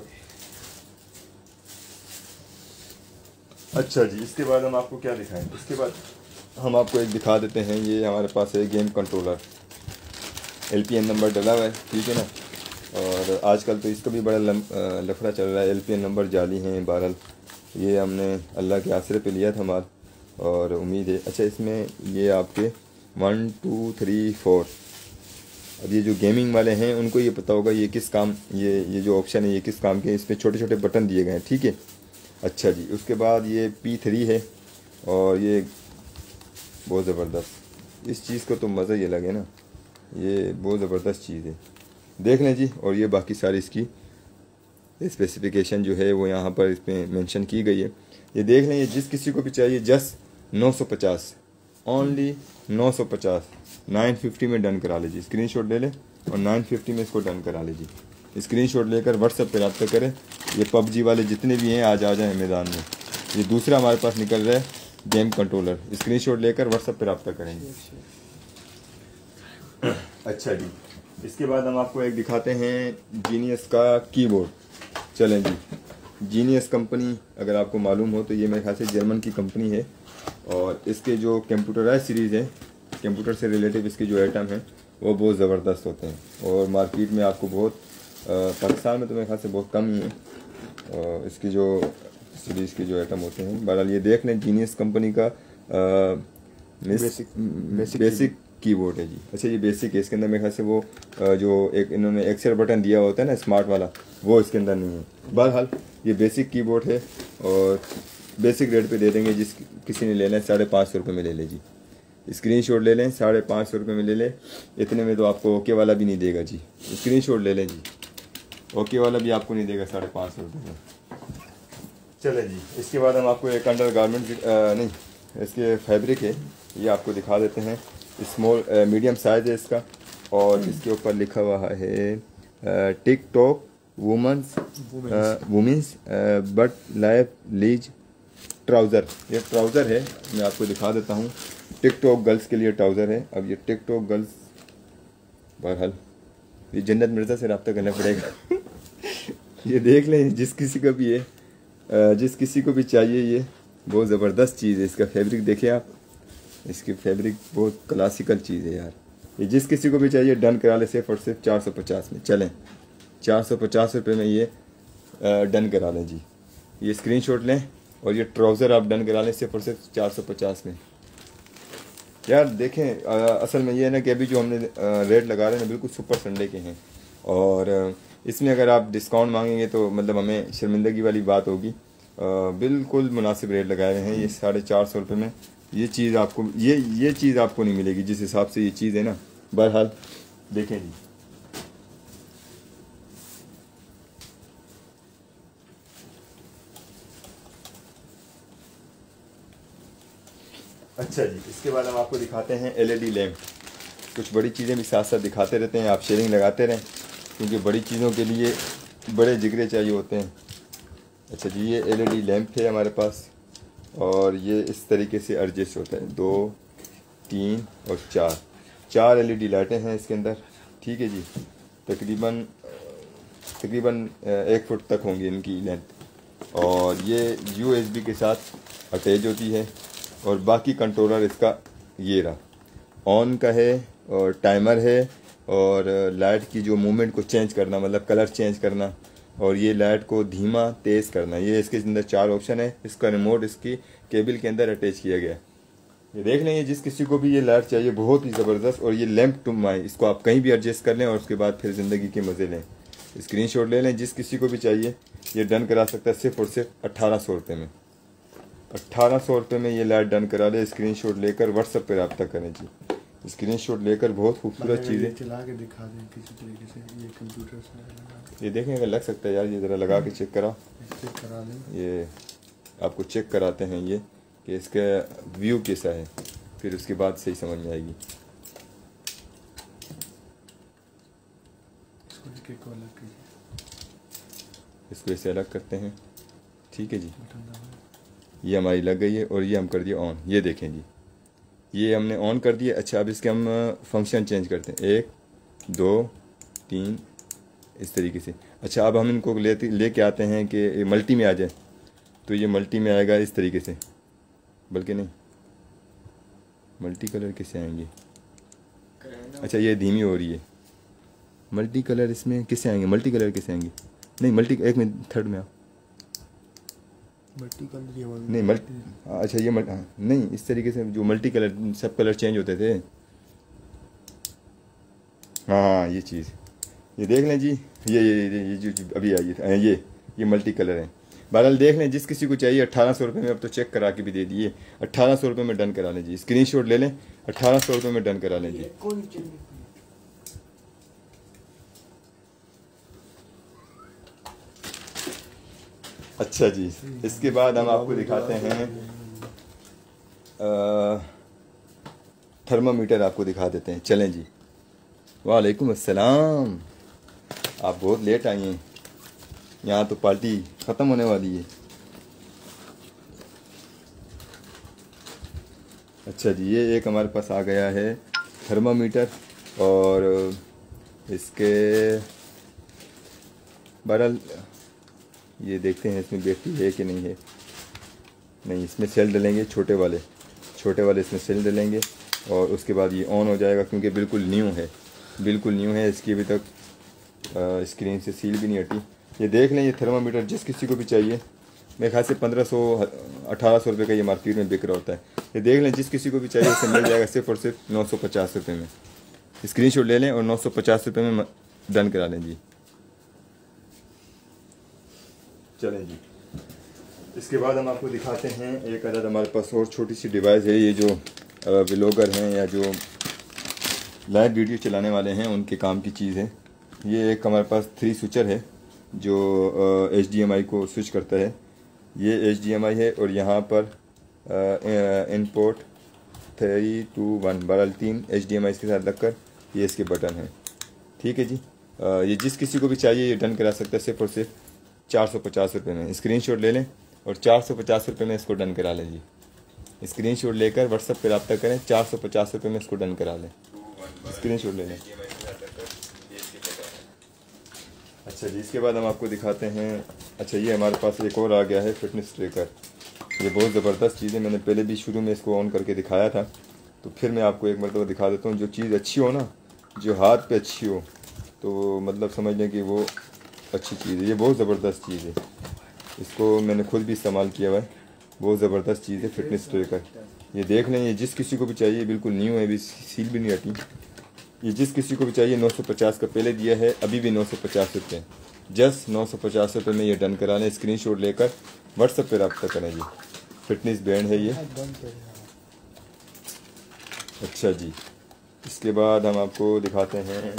अच्छा जी, इसके बाद हम आपको क्या दिखाएंगे, इसके बाद हम आपको एक दिखा देते हैं, ये हमारे पास है गेम कंट्रोलर। LPN नंबर डला हुआ है, ठीक है ना। और आजकल तो इसका भी बड़ा लफड़ा चल रहा है, LPN नंबर जाली हैं। बहरहाल ये हमने अल्लाह के आसरे पे लिया था माल, और उम्मीद है। अच्छा, इसमें ये आपके 1 2 3 4, अब ये जो गेमिंग वाले हैं उनको ये पता होगा ये किस काम, ये जो ऑप्शन है ये किस काम के, इसमें छोटे छोटे बटन दिए गए हैं, ठीक है। अच्छा जी, उसके बाद ये P3 है, और ये बहुत ज़बरदस्त, इस चीज़ को तो मज़ा ये लगे ना, ये बहुत ज़बरदस्त चीज़ है, देख लें जी। और ये बाकी सारी इसकी स्पेसिफिकेशन जो है वो यहाँ पर इसमें मेंशन की गई है, ये देख लें। ये जिस किसी को भी चाहिए जस्ट 950, ओनली 950, 950 में डन करा लीजिए। स्क्रीनशॉट ले लें और 950 में इसको डन करा लीजिए। स्क्रीनशॉट लेकर व्हाट्सएप पर रब्ता करें। ये PUBG वाले जितने भी हैं आ जाए मैदान में। ये दूसरा हमारे पास निकल रहा है गेम कंट्रोलर, स्क्रीनशॉट लेकर व्हाट्सएप पर रब्ता करेंगे। अच्छा जी, इसके बाद हम आपको एक दिखाते हैं जीनियस का कीबोर्ड। चलें जी, जीनियस कंपनी अगर आपको मालूम हो तो ये मेरे ख्याल से जर्मन की कंपनी है, और इसके जो कंप्यूटराइज सीरीज़ है, कंप्यूटर से रिलेटिव इसके जो आइटम हैं वो बहुत ज़बरदस्त होते हैं, और मार्केट में आपको बहुत पाकिस्तान में तो मेरे ख्याल से बहुत कम ही है इसकी जो सीरीज़ के जो आइटम होते हैं। बहरहाल ये देख लें, जीनियस कंपनी का बेसिक कीबोर्ड है जी। अच्छा, ये बेसिक है, इसके अंदर मेरे ख्याल से वो जो एक इन्होंने एक्सेल बटन दिया होता है ना स्मार्ट वाला, वो इसके अंदर नहीं है। बहरहाल ये बेसिक कीबोर्ड है, और बेसिक रेट पे दे देंगे। जिस किसी ने लेना है 550 रुपये में ले ले जी। स्क्रीनशॉट ले लें, 550 रुपये में ले लें। इतने में तो आपको ओके वाला भी नहीं देगा जी, स्क्रीनशॉट ले लें जी, ओके वाला भी आपको नहीं देगा 550 रुपये में। चले जी, इसके बाद हम आपको एक अंडर गारमेंट नहीं, इसके फैब्रिक है, ये आपको दिखा देते हैं। स्मॉल मीडियम साइज़ है इसका, और इसके ऊपर लिखा हुआ है TikTok women's but life lease trouser. ये ट्राउज़र है, मैं आपको दिखा देता हूँ। टिकटॉक गर्ल्स के लिए ट्राउज़र है। अब ये टिकटॉक गर्ल्स, बहरहाल ये जन्नत मिर्ज़ा से रब्ता करना पड़ेगा। ये देख लें, जिस किसी का भी है, जिस किसी को भी चाहिए, ये बहुत ज़बरदस्त चीज़ है। इसका फैब्रिक देखें आप, इसकी फैब्रिक बहुत क्लासिकल चीज़ है यार। ये जिस किसी को भी चाहिए डन करा ले, सिर्फ और सिर्फ 450 में। चलें, 450 रुपये में ये डन करा लें जी। ये स्क्रीनशॉट लें, और ये ट्राउज़र आप डन करा लें सिर्फ और सिर्फ 450 में। यार देखें, असल में ये है ना कि अभी जो हमने रेट लगा रहे हैं बिल्कुल सुपर संडे के हैं, और इसमें अगर आप डिस्काउंट मांगेंगे तो मतलब हमें शर्मिंदगी वाली बात होगी। बिल्कुल मुनासिब रेट लगाए हुए हैं। ये 450 रुपये में ये चीज़ आपको, ये चीज़ आपको नहीं मिलेगी जिस हिसाब से ये चीज़ है ना। बहरहाल देखें जी, अच्छा जी, इसके बाद हम आपको दिखाते हैं LED लैम्प। कुछ बड़ी चीज़ें भी साथ साथ दिखाते रहते हैं, आप शेयरिंग लगाते रहें, क्योंकि बड़ी चीज़ों के लिए बड़े जिगरे चाहिए होते हैं। अच्छा जी, ये LED लैम्प है हमारे पास, और ये इस तरीके से एडजस्ट होता है। 2 3 और 4 LED लाइटें हैं इसके अंदर, ठीक है जी। तकरीबन 1 फुट तक होंगी इनकी लेंथ, और ये USB के साथ अटैच होती है। और बाकी कंट्रोलर इसका ये रहा, ऑन का है, और टाइमर है, और लाइट की जो मूवमेंट को चेंज करना, मतलब कलर चेंज करना, और ये लाइट को धीमा तेज़ करना, ये इसके अंदर 4 ऑप्शन है। इसका रिमोट इसकी केबल के अंदर अटैच किया गया है। ये देख लेंगे, जिस किसी को भी ये लाइट चाहिए, बहुत ही ज़बरदस्त। और ये लैंप टू माई, इसको आप कहीं भी एडजस्ट कर लें, और उसके बाद फिर ज़िंदगी के मज़े लें। स्क्रीनशॉट ले लें, जिस किसी को भी चाहिए ये डन करा सकता है सिर्फ और सिर्फ 1800 रुपये में। 1800 रुपये में ये लाइट डन करा ले। स्क्रीनशॉट लेकर व्हाट्सएप पर रब्ता करें जी। स्क्रीनशॉट लेकर, बहुत खूबसूरत चीज़ है। चला के दिखा दें किसी तरीके से, ये कंप्यूटर से ये देखें अगर लग सकता है यार, ये ज़रा लगा के चेक करा, चेक करा लें। ये आपको चेक कराते हैं ये कि इसका व्यू कैसा है, फिर उसके बाद सही समझ में आएगी। इसको ऐसे अलग करते हैं, ठीक है जी। ये हमारी लग गई है, और ये हम कर दिए ऑन। ये देखें जी, ये हमने ऑन कर दिया। अच्छा, अब इसके हम फंक्शन चेंज करते हैं, 1 2 3 इस तरीके से। अच्छा, अब हम इनको लेके आते हैं कि मल्टी में आ जाए, तो ये मल्टी में आएगा इस तरीके से, बल्कि नहीं, मल्टी कलर कैसे आएंगे। अच्छा, ये धीमी हो रही है, मल्टी कलर इसमें किससे आएंगे, मल्टी कलर किससे आएंगे? नहीं मल्टी, एक मिनट थर्ड में आप मल्टी कलर ये नहीं मल्टी, अच्छा ये नहीं इस तरीके से जो मल्टी कलर सब कलर चेंज होते थे। हाँ ये चीज़ ये देख लें जी, ये जो अभी आई है ये मल्टी कलर है। बहरहाल देख लें, जिस किसी को चाहिए 1800 रुपये में, अब तो चेक करा के भी दे दिए, 1800 रुपये में डन करा लें जी, स्क्रीनशॉट ले लें, 1800 रुपये में डन करा लें जी। अच्छा जी, इसके बाद हम आपको दिखाते हैं थर्मामीटर आपको दिखा देते हैं। चलें जी। वालेकुम अस्सलाम, आप बहुत लेट आई हैं, यहाँ तो पार्टी ख़त्म होने वाली है। अच्छा जी, ये एक हमारे पास आ गया है थर्मामीटर, और इसके बहरहाल ये देखते हैं इसमें बैटरी है कि नहीं है। नहीं, इसमें सेल डलेंगे छोटे वाले इसमें सेल डलेंगे, और उसके बाद ये ऑन हो जाएगा, क्योंकि बिल्कुल न्यू है, इसकी अभी तक स्क्रीन से सील भी नहीं हटी। ये देख लें, ये थर्मामीटर जिस किसी को भी चाहिए, मेरे ख्याल से 1500-1800 रुपये का ये मार्केट में बिक रहा होता है। ये देख लें, जिस किसी को भी चाहिए उसे मिल जाएगा सिर्फ और सिर्फ 950 रुपये में। स्क्रीनशॉट ले लें और 950 रुपये में डन करा लें जी। चलें जी, इसके बाद हम आपको दिखाते हैं एक अदद हमारे पास और छोटी सी डिवाइस है। ये जो व्लॉगर हैं या जो लाइव वीडियो चलाने वाले हैं उनके काम की चीज़ है। ये एक हमारे पास 3 स्विचर है जो HDMI को स्विच करता है। ये HDMI है, और यहाँ पर इनपुट 3, 2, 1 बहरहाल 3 HDMI के साथ लगकर ये इसके बटन हैं। ठीक है जी, ये जिस किसी को भी चाहिए ये डन करा सकता है सिर्फ और सिर्फ 450 रुपये में। स्क्रीनशॉट ले लें और 450 रुपये में इसको डन करा लें जी। स्क्रीनशॉट लेकर व्हाट्सएप पर रब्ता करें, 450 रुपये में इसको डन करा लें। स्क्रीनशॉट ले लें। अच्छा जी, इसके बाद हम आपको दिखाते हैं, अच्छा ये हमारे पास एक और आ गया है फिटनेस ट्रैकर। ये बहुत ज़बरदस्त चीज़ है, मैंने पहले भी शुरू में इसको ऑन करके दिखाया था, तो फिर मैं आपको एक मरतबा दिखा देता हूँ। जो चीज़ अच्छी हो ना, जो हाथ पे अच्छी हो, तो मतलब समझ लें कि वो अच्छी चीज़ है। ये बहुत ज़बरदस्त चीज़ है, इसको मैंने खुद भी इस्तेमाल किया हुआ है, बहुत ज़बरदस्त चीज़ है फिटनेस ट्रैकर। ये देख लें, ये जिस किसी को भी चाहिए, बिल्कुल न्यू है, अभी सील भी नहीं हटी। ये जिस किसी को भी चाहिए 950 का पहले दिया है, अभी भी 950 रुपये, जस्ट 950 रुपये में ये डन करा लें। स्क्रीनशॉट लेकर व्हाट्सएप पर रब्ता करें जी। फिटनेस बैंड है ये। अच्छा जी, इसके बाद हम आपको दिखाते हैं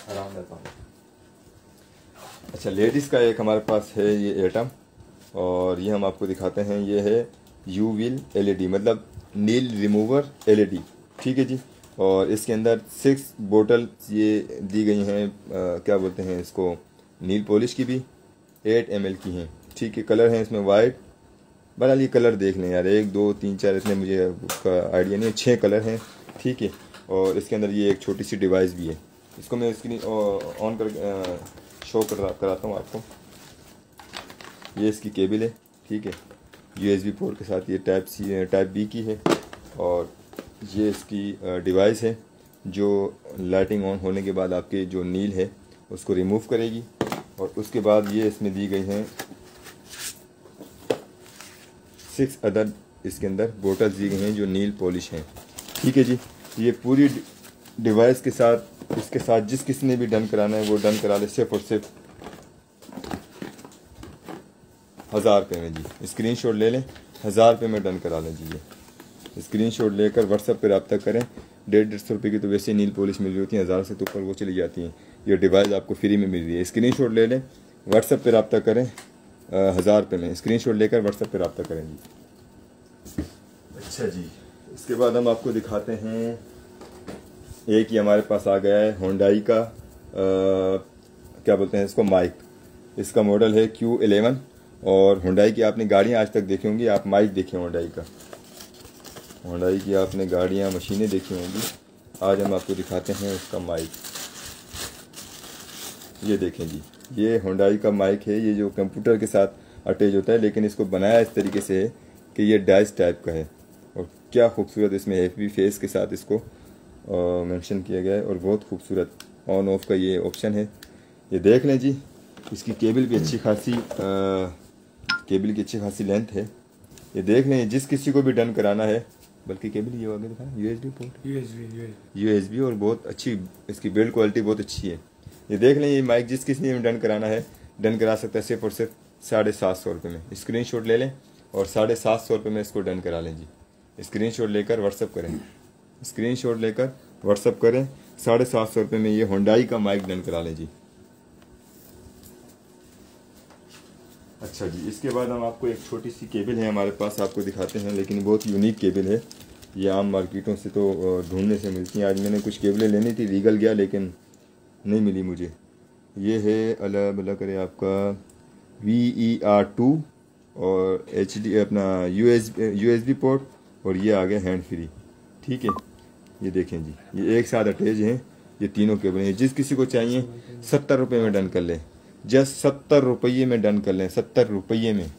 अच्छा लेडीज़ का एक हमारे पास है ये एटम, और ये हम आपको दिखाते हैं। ये है UV LED, मतलब नील रिमूवर LED। ठीक है जी, और इसके अंदर 6 बोतल ये दी गई हैं, क्या बोलते हैं इसको, नील पॉलिश की भी 8 ml की हैं। ठीक है, कलर हैं इसमें वाइट। बहरहाल ये कलर देख लें यार, 1, 2, 3, 4 इतने मुझे उसका आइडिया नहीं है, 6 कलर हैं। ठीक है, और इसके अंदर ये एक छोटी सी डिवाइस भी है। इसको मैं स्क्रीन ऑन कर शो कराता हूँ आपको। ये इसकी केबल है। ठीक है, USB पोर्ट के साथ ये टाइप B की है, और ये इसकी डिवाइस है जो लाइटिंग ऑन होने के बाद आपके जो नील है उसको रिमूव करेगी। और उसके बाद ये इसमें दी गई हैं 6 अदद इसके अंदर बोटल्स दी गई हैं जो नील पॉलिश हैं। ठीक है जी, ये पूरी डिवाइस के साथ, इसके साथ जिस किसी ने भी डन कराना है वो डन करा ले सिर्फ और सिर्फ 1000 रुपये में जी। स्क्रीनशॉट ले लें, 1000 रुपये में डन करा लें जी। ये स्क्रीनशॉट लेकर व्हाट्सएप पर रब्ता करें। 150 रुपये की तो वैसे नील पॉलिश मिल रही होती है, 1000 से तो ऊपर वो चली जाती हैं। ये डिवाइस आपको फ्री में मिल रही है। स्क्रीनशॉट ले लें, व्हाट्सएप पर रब्ता करें, 1000 रुपये में। स्क्रीनशॉट लेकर व्हाट्सएप पर रब्ता करें जी। अच्छा जी, इसके बाद हम आपको दिखाते हैं, एक ही हमारे पास आ गया है होंडाई का क्या बोलते हैं इसको, माइक। इसका मॉडल है Q11, और होंडाई की आपने गाड़ियाँ आज तक देखी होंगी, आप माइक देखे होंडाई का, होंडाई की आपने गाड़ियाँ मशीनें देखी होंगी। आज हम आपको दिखाते हैं उसका माइक। ये देखें जी, ये होंडाई का माइक है। ये जो कंप्यूटर के साथ अटैच होता है, लेकिन इसको बनाया इस तरीके से है कि ये डाइस टाइप का है, और क्या खूबसूरत इसमें हैप्पी फेस के साथ इसको मेंशन किया गया है, और बहुत खूबसूरत ऑन ऑफ का ये ऑप्शन है। ये देख लें जी, इसकी केबल भी अच्छी खासी केबल की अच्छी खासी लेंथ है। ये देख लें, जिस किसी को भी डन कराना है, बल्कि केबल ये आगे दिखाना, यूएसबी पोर्ट, यूएसबी और बहुत अच्छी इसकी बिल्ड क्वालिटी बहुत अच्छी है। ये देख लें, ये माइक जिस किसी ने डन कराना है डन करा सकता है सिर्फ और सिर्फ 750 रुपये में। स्क्रीनशॉट ले लें और 750 रुपये में इसको डन करा लें जी। स्क्रीनशॉट लेकर व्हाट्सअप करें, स्क्रीनशॉट लेकर व्हाट्सअप करें, 750 रुपये में ये होंडाई का माइक डन करा लें जी। अच्छा जी, इसके बाद हम आपको एक छोटी सी केबल है हमारे पास, आपको दिखाते हैं, लेकिन बहुत यूनिक केबल है। ये आम मार्केटों से तो ढूंढने से मिलती हैं। आज मैंने कुछ केबलें लेनी थी, रीगल गया लेकिन नहीं मिली मुझे। ये है अल्लाह भला करे आपका VER2 और HD अपना USB पोर्ट, और ये आ गया हैंड फ्री। ठीक है, ये देखें जी, ये एक साथ अटैच हैं ये तीनों केबलें हैं। जिस किसी को चाहिए 70 रुपये में डन कर लें, जस्ट 70 रुपये में डन कर लें, 70 रुपये में।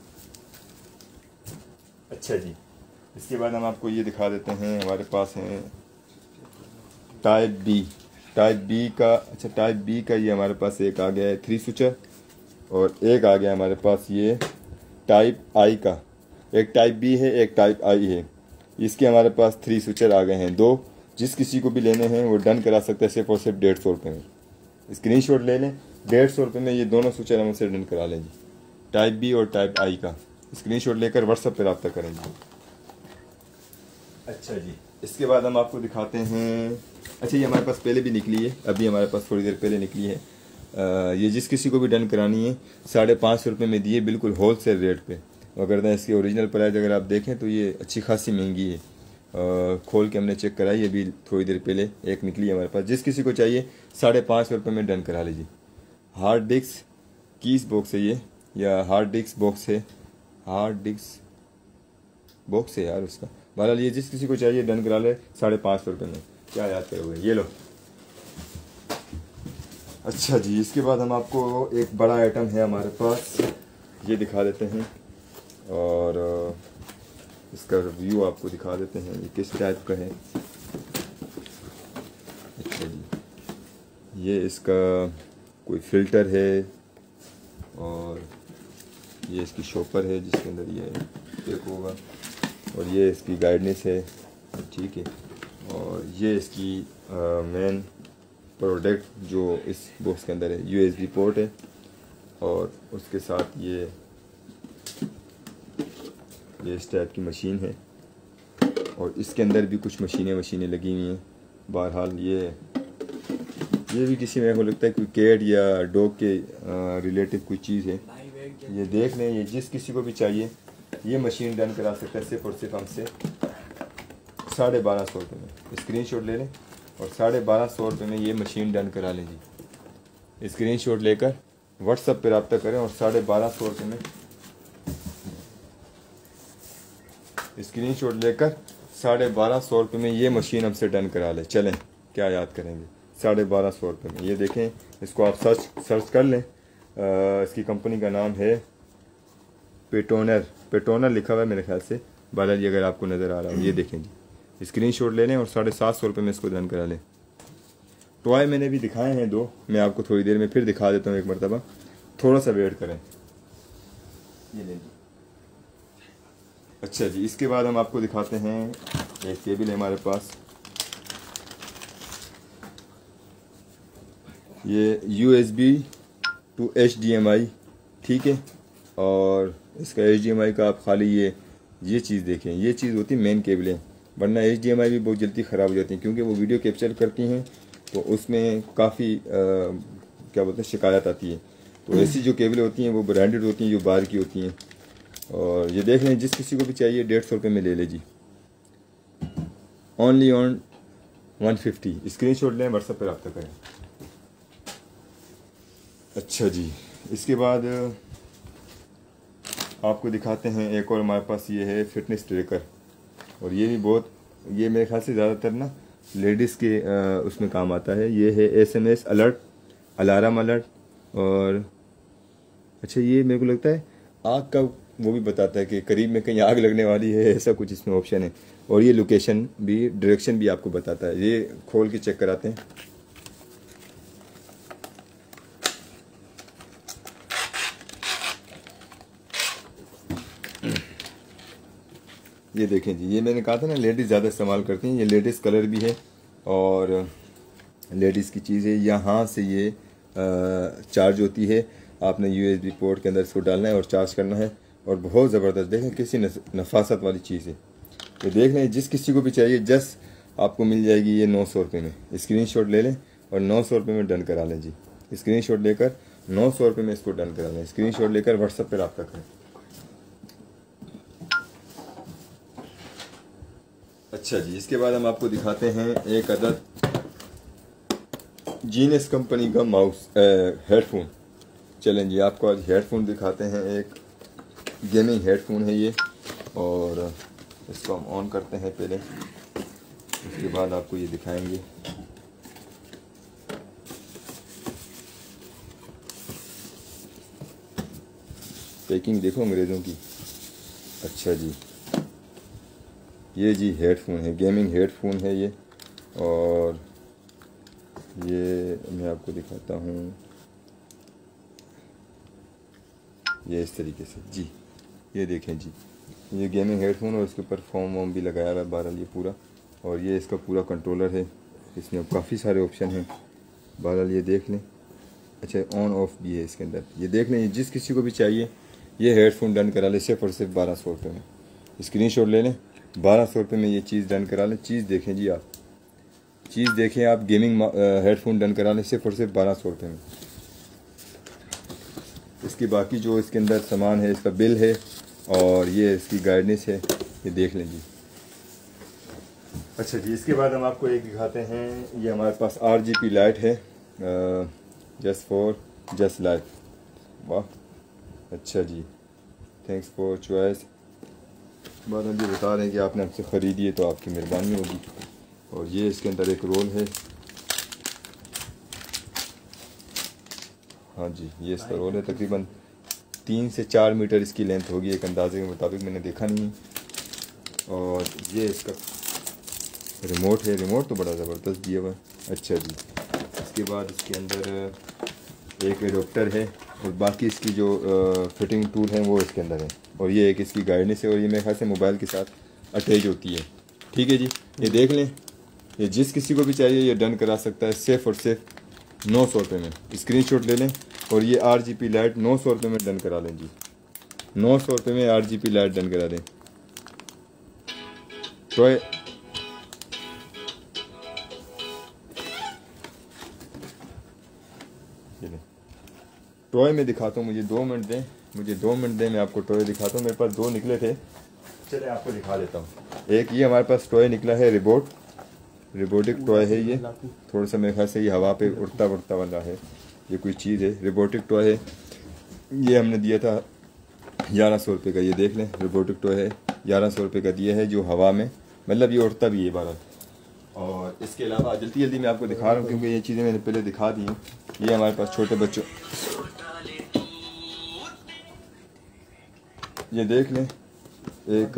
अच्छा जी, इसके बाद हम आपको ये दिखा देते हैं, हमारे पास है टाइप बी का। अच्छा, टाइप बी का ये हमारे पास एक आ गया है 3 स्विचर, और एक आ गया हमारे पास ये टाइप आई का। एक टाइप बी है, एक टाइप आई है। इसके हमारे पास 3 स्विचर आ गए हैं 2। जिस किसी को भी लेने हैं वो डन करा सकते हैं सिर्फ और सिर्फ 150 रुपये में। स्क्रीनशॉट ले लें, 150 रुपये में ये दोनों स्विचर हम उसे डन करा लें जी, टाइप बी और टाइप आई का। स्क्रीनशॉट लेकर व्हाट्सएप पर रब्ता करेंगे। अच्छा जी, इसके बाद हम आपको दिखाते हैं। अच्छा, ये हमारे पास पहले भी निकली है, अभी हमारे पास थोड़ी देर पहले निकली है। ये जिस किसी को भी डन करानी है 550 रुपये में दिए, बिल्कुल होल सेल रेट पे। अगर इसकी ओरिजिनल प्राइस अगर आप देखें तो ये अच्छी खासी महंगी है। खोल के हमने चेक कराई, अभी थोड़ी देर पहले एक निकली है हमारे पास। जिस किसी को चाहिए 550 रुपये में डन करा लीजिए। हार्ड डिस्क कीस बॉक्स है ये, या हार्ड डिस्क बॉक्स है, हार्ड डिस्क बॉक्स है यार उसका। बहरहाल ये जिस किसी को चाहिए डन करा ले 550 रुपये में। क्या याद करोगे, ये लो। अच्छा जी, इसके बाद हम आपको एक बड़ा आइटम है हमारे पास, ये दिखा देते हैं, और इसका रिव्यू आपको दिखा देते हैं ये किस टाइप का है। अच्छा जी, ये इसका कोई फ़िल्टर है, और ये इसकी शॉपर है जिसके अंदर ये एक होगा, और ये इसकी गाइडेंस है। ठीक है, और ये इसकी मेन प्रोडक्ट जो इस बॉक्स के अंदर है, USB पोर्ट है, और उसके साथ ये इस टाइप की मशीन है, और इसके अंदर भी कुछ मशीनें लगी हुई हैं। बहरहाल ये भी किसी मेरे को लगता है कोई कैट या डॉग के रिलेटिव कोई चीज़ है। ये देख लें, ये जिस किसी को भी चाहिए ये मशीन डन करा सकता है सिर्फ और सिर्फ हमसे 1250 रुपये में। स्क्रीनशॉट ले लें और 1250 रुपये में ये मशीन डन करा लें जी। स्क्रीनशॉट लेकर व्हाट्सएप पर रब्ता करें, और 1250 रुपये में स्क्रीनशॉट लेकर 1250 रुपये में ये मशीन हमसे डन करा लें। चलें, क्या याद करेंगे, 1250 रुपये में। ये देखें, इसको आप सर्च कर लें। इसकी कंपनी का नाम है पेटोनर लिखा हुआ है मेरे ख्याल से। बहरहाल ये अगर आपको नज़र आ रहा हो, ये देखें जी। स्क्रीनशॉट ले लें और 750 रुपये में इसको डन करा लें। टॉय मैंने भी दिखाए हैं 2, मैं आपको थोड़ी देर में फिर दिखा देता हूँ एक मरतबा, थोड़ा सा वेट करें। ये लें जी। अच्छा जी, इसके बाद हम आपको दिखाते हैं एक केबल है हमारे पास, ये USB to HDMI। ठीक है, और इसका HDMI का आप खाली ये चीज़ देखें, ये चीज़ होती है मेन केबलें, वरना HDMI भी बहुत जल्दी ख़राब हो जाती हैं, क्योंकि वो वीडियो कैप्चर करती हैं तो उसमें काफ़ी क्या बोलते हैं शिकायत आती है। तो ऐसी जो केबलें होती हैं वो ब्रांडेड होती हैं, जो बाहर की होती हैं। और ये देख लें, जिस किसी को भी चाहिए 150 रुपये में ले ले जी, ओनली ऑन 150। स्क्रीनशॉट लें, व्हाट्सएप पर रब्ता करें। अच्छा जी, इसके बाद आपको दिखाते हैं एक और हमारे पास ये है फिटनेस ट्रैकर, और ये भी बहुत, ये मेरे ख्याल से ज़्यादातर ना लेडीज़ के उसमें काम आता है। ये है SMS अलर्ट, अलार्म अलर्ट, और अच्छा ये मेरे को लगता है आग का वो भी बताता है कि करीब में कहीं आग लगने वाली है, ऐसा कुछ इसमें ऑप्शन है। और ये लोकेशन भी, डायरेक्शन भी आपको बताता है। ये खोल के चेक कराते हैं। ये देखें जी, ये मैंने कहा था ना लेडीज़ ज़्यादा इस्तेमाल करती हैं। ये लेडीज़ कलर भी है और लेडीज़ की चीज़ है। यहाँ से ये चार्ज होती है, आपने USB पोर्ट के अंदर इसको डालना है और चार्ज करना है। और बहुत ज़बरदस्त, देखें किसी नफासत वाली चीज़ है। ये देख लें, जिस किसी को भी चाहिए जस्ट आपको मिल जाएगी ये 900 रुपये में। स्क्रीनशॉट ले लें और 900 रुपये में डन करा लें जी। स्क्रीनशॉट लेकर 900 रुपये में इसको डन करा लें। स्क्रीनशॉट लेकर व्हाट्सएप पर रब्ता करें। अच्छा जी, इसके बाद हम आपको दिखाते हैं एक अदद जीनियस कंपनी का माउस हेडफोन। चलें जी, आपको आज हेडफोन दिखाते हैं। एक गेमिंग हेडफोन है ये, और इसको हम ऑन करते हैं पहले, उसके बाद आपको ये दिखाएंगे। पैकिंग देखो अंग्रेज़ों की। अच्छा जी, ये जी हेडफोन है, गेमिंग हेडफोन है ये। और ये मैं आपको दिखाता हूँ, ये इस तरीके से जी। ये देखें जी, ये गेमिंग हेडफोन और इसके ऊपर फोम वोम भी लगाया हुआ है बहरहाल ये पूरा। और ये इसका पूरा कंट्रोलर है, इसमें अब काफ़ी सारे ऑप्शन हैं बहरहाल ये देख लें। अच्छा, ऑन ऑफ भी है इसके अंदर, ये देख लें। जिस किसी को भी चाहिए ये हेडफोन डन करा ले सिर्फ और सिर्फ 1200 रुपये में। स्क्रीनशॉट ले लें, 1200 रुपये में ये चीज़ डन करा लें। चीज़ देखें जी, आप चीज़ देखें, आप गेमिंग हेडफोन डन करा लें सिर्फ और सिर्फ 1200 रुपये में। इसकी बाकी जो इसके अंदर सामान है, इसका बिल है और ये इसकी गाइडेंस है, ये देख लें जी। अच्छा जी, इसके बाद हम आपको एक दिखाते हैं। ये हमारे पास RGB लाइट है, जस्ट लाइट। वाह, अच्छा जी, थैंक्स फॉर चॉइस। बाद हम ये बता रहे हैं कि आपने हमसे ख़रीदी है तो आपकी मेहरबानी होगी। और ये इसके अंदर एक रोल है, हाँ जी, ये इसका रोल है। तकरीबन 3 से 4 मीटर इसकी लेंथ होगी एक अंदाजे के मुताबिक, मैंने देखा नहीं। और ये इसका रिमोट है, रिमोट तो बड़ा ज़बरदस्त दिया हुआ है। अच्छा जी, इसके बाद इसके अंदर एक एडोप्टर है और बाकी इसकी जो फिटिंग टूल है वो इसके अंदर है। और ये एक इसकी गाइडेंस है और ये मेरे ख्याल से मोबाइल के साथ अटैच होती है। ठीक है जी, ये देख लें, ये जिस किसी को भी चाहिए ये डन करा सकता है सिर्फ और सिर्फ 900 रुपये में। स्क्रीनशॉट ले लें और ये RGB लाइट 900 रुपये में डन करा लें जी। 900 रुपये में RGB लाइट डन करा दें। टॉय टॉय में दिखाता हूँ, मुझे 2 मिनट दें, मुझे 2 मिनट दें, मैं आपको टॉय दिखाता हूँ। मेरे पास 2 निकले थे, चले आपको दिखा देता हूँ। एक ये हमारे पास टॉय निकला है, रोबोटिक टॉय है ये। थोड़ा सा मेरे ख्याल से ये हवा पे उड़ता वाला है, ये कोई चीज़ है, रोबोटिक टॉय है। ये हमने दिया था 1100 रुपये का। ये देख लें, रोबोटिक टॉय है, 1100 रुपये का दिया है, जो हवा में मतलब ये उड़ता भी है बारह। और इसके अलावा जल्दी मैं आपको दिखा रहा हूँ क्योंकि ये चीज़ें मैंने पहले दिखा दी हैं। ये हमारे पास छोटे बच्चों, ये देख लें, एक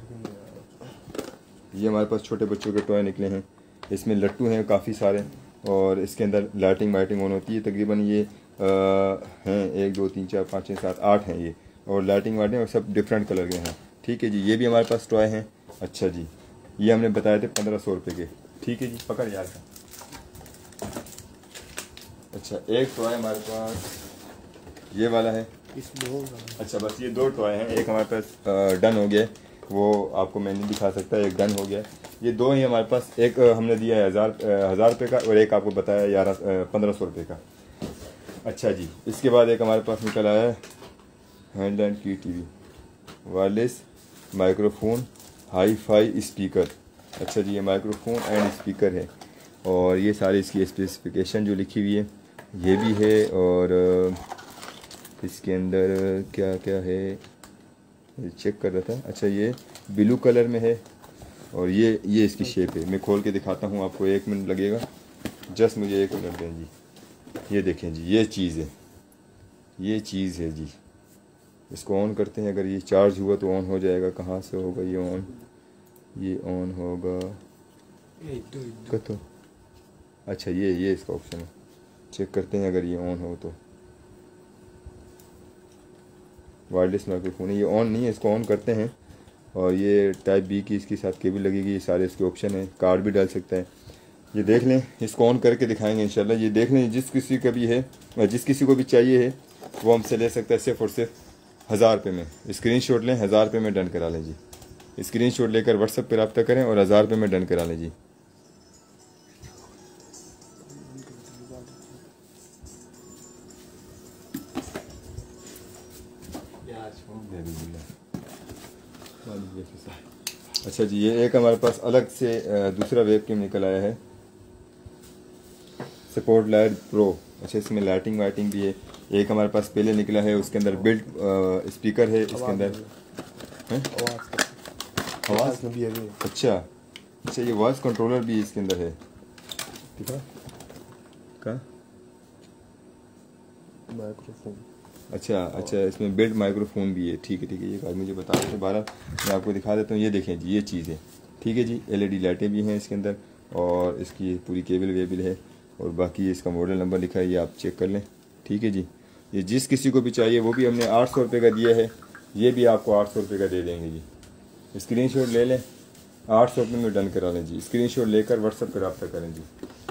ये हमारे पास छोटे बच्चों के टॉय निकले हैं। इसमें लट्टू हैं काफ़ी सारे और इसके अंदर लाइटिंग ऑन होती है। तकरीबन ये हैं 1 2 3 4 5 6 7 8 हैं ये, और लाइटिंग और सब डिफरेंट कलर के हैं। ठीक है जी, ये भी हमारे पास टॉय हैं। अच्छा जी, ये हमने बताए थे 1500 रुपये के। ठीक है जी, पकड़ यार का। अच्छा, एक टॉय हमारे पास ये वाला है। अच्छा, बस ये 2 टॉय हैं। एक हमारे पास डन हो गया, वो आपको मैं नहीं दिखा सकता, एक डन हो गया। ये 2 ही हमारे पास, एक हमने दिया है 1000 रुपये का और एक आपको बताया 1500 रुपये का। अच्छा जी, इसके बाद एक हमारे पास निकल आया है हैंडलाइन की TV, wireless microphone, hi fi speaker. अच्छा जी, ये माइक्रोफोन एंड स्पीकर है और ये सारी इसकी स्पेसिफिकेशन जो लिखी हुई है ये भी है। और इसके अंदर क्या क्या है चेक कर रहा था। अच्छा, ये ब्लू कलर में है और ये इसकी शेप है। मैं खोल के दिखाता हूँ आपको, 1 मिनट लगेगा, जस्ट मुझे 1 मिनट दें जी। ये देखें जी, ये चीज़ है जी। इसको ऑन करते हैं, अगर ये चार्ज हुआ तो ऑन हो जाएगा। कहाँ से होगा ये ऑन? ये ऑन होगा तो अच्छा, ये इसका ऑप्शन है, चेक करते हैं अगर ये ऑन हो तो। वायरलेस माइक्रोफोन है, ये ऑन नहीं है, इसको ऑन करते हैं और ये टाइप बी की इसके साथ केबल लगेगी। ये सारे इसके ऑप्शन हैं, कार्ड भी डाल सकते हैं। ये देख लें, इसको ऑन करके दिखाएंगे इंशाल्लाह। ये देख लें, जिस किसी का भी है, जिस किसी को भी चाहिए है वो हमसे ले सकता है सिर्फ और सिर्फ 1000 रुपये में। स्क्रीनशॉट लें, 1000 रुपये में डन करा लें जी। स्क्रीनशॉट लेकर व्हाट्सएप पर रब्ता करें और 1000 रुपये में डन करा लें जी। अच्छा जी, ये एक हमारे पास अलग से दूसरा वेबकैम निकल आया है, सपोर्ट लाइट प्रो। अच्छा, इसमें लाइटिंग वाइटिंग भी है। एक हमारे पास पहले निकला है, उसके अंदर बिल्ट स्पीकर है, इसके अंदर आवाज़ भी है। अच्छा, ये वॉइस कंट्रोलर भी इसके अंदर है। क्या माइक्रोफोन? अच्छा, इसमें बिल्ट माइक्रोफोन भी है। ठीक है, ये बात मुझे बता रहे थे। 12 मैं आपको दिखा देता हूँ। ये देखें जी, ये चीज़ है। ठीक है जी, LED लाइटें भी हैं इसके अंदर और इसकी पूरी केबल वेबल है और बाकी इसका मॉडल नंबर लिखा है, ये आप चेक कर लें। ठीक है जी, ये जिस किसी को भी चाहिए वो भी हमने 800 रुपये का दिया है, ये भी आपको 800 रुपये का दे देंगे जी। स्क्रीनशॉट ले लें, 800 रुपये में डन करा लें जी। स्क्रीनशॉट लेकर व्हाट्सएप पर रब्ता करें जी।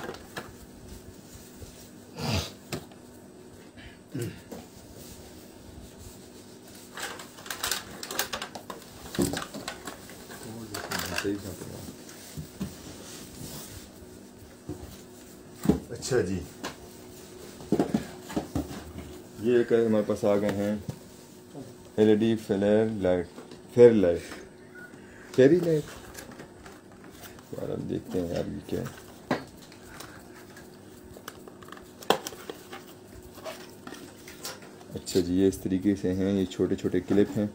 अच्छा जी, ये एक हमारे पास आ गए हैं LED फेरी लाइट। यार हम देखते हैं यार ये क्या है। अच्छा जी, ये इस तरीके से हैं। ये छोटे छोटे क्लिप हैं।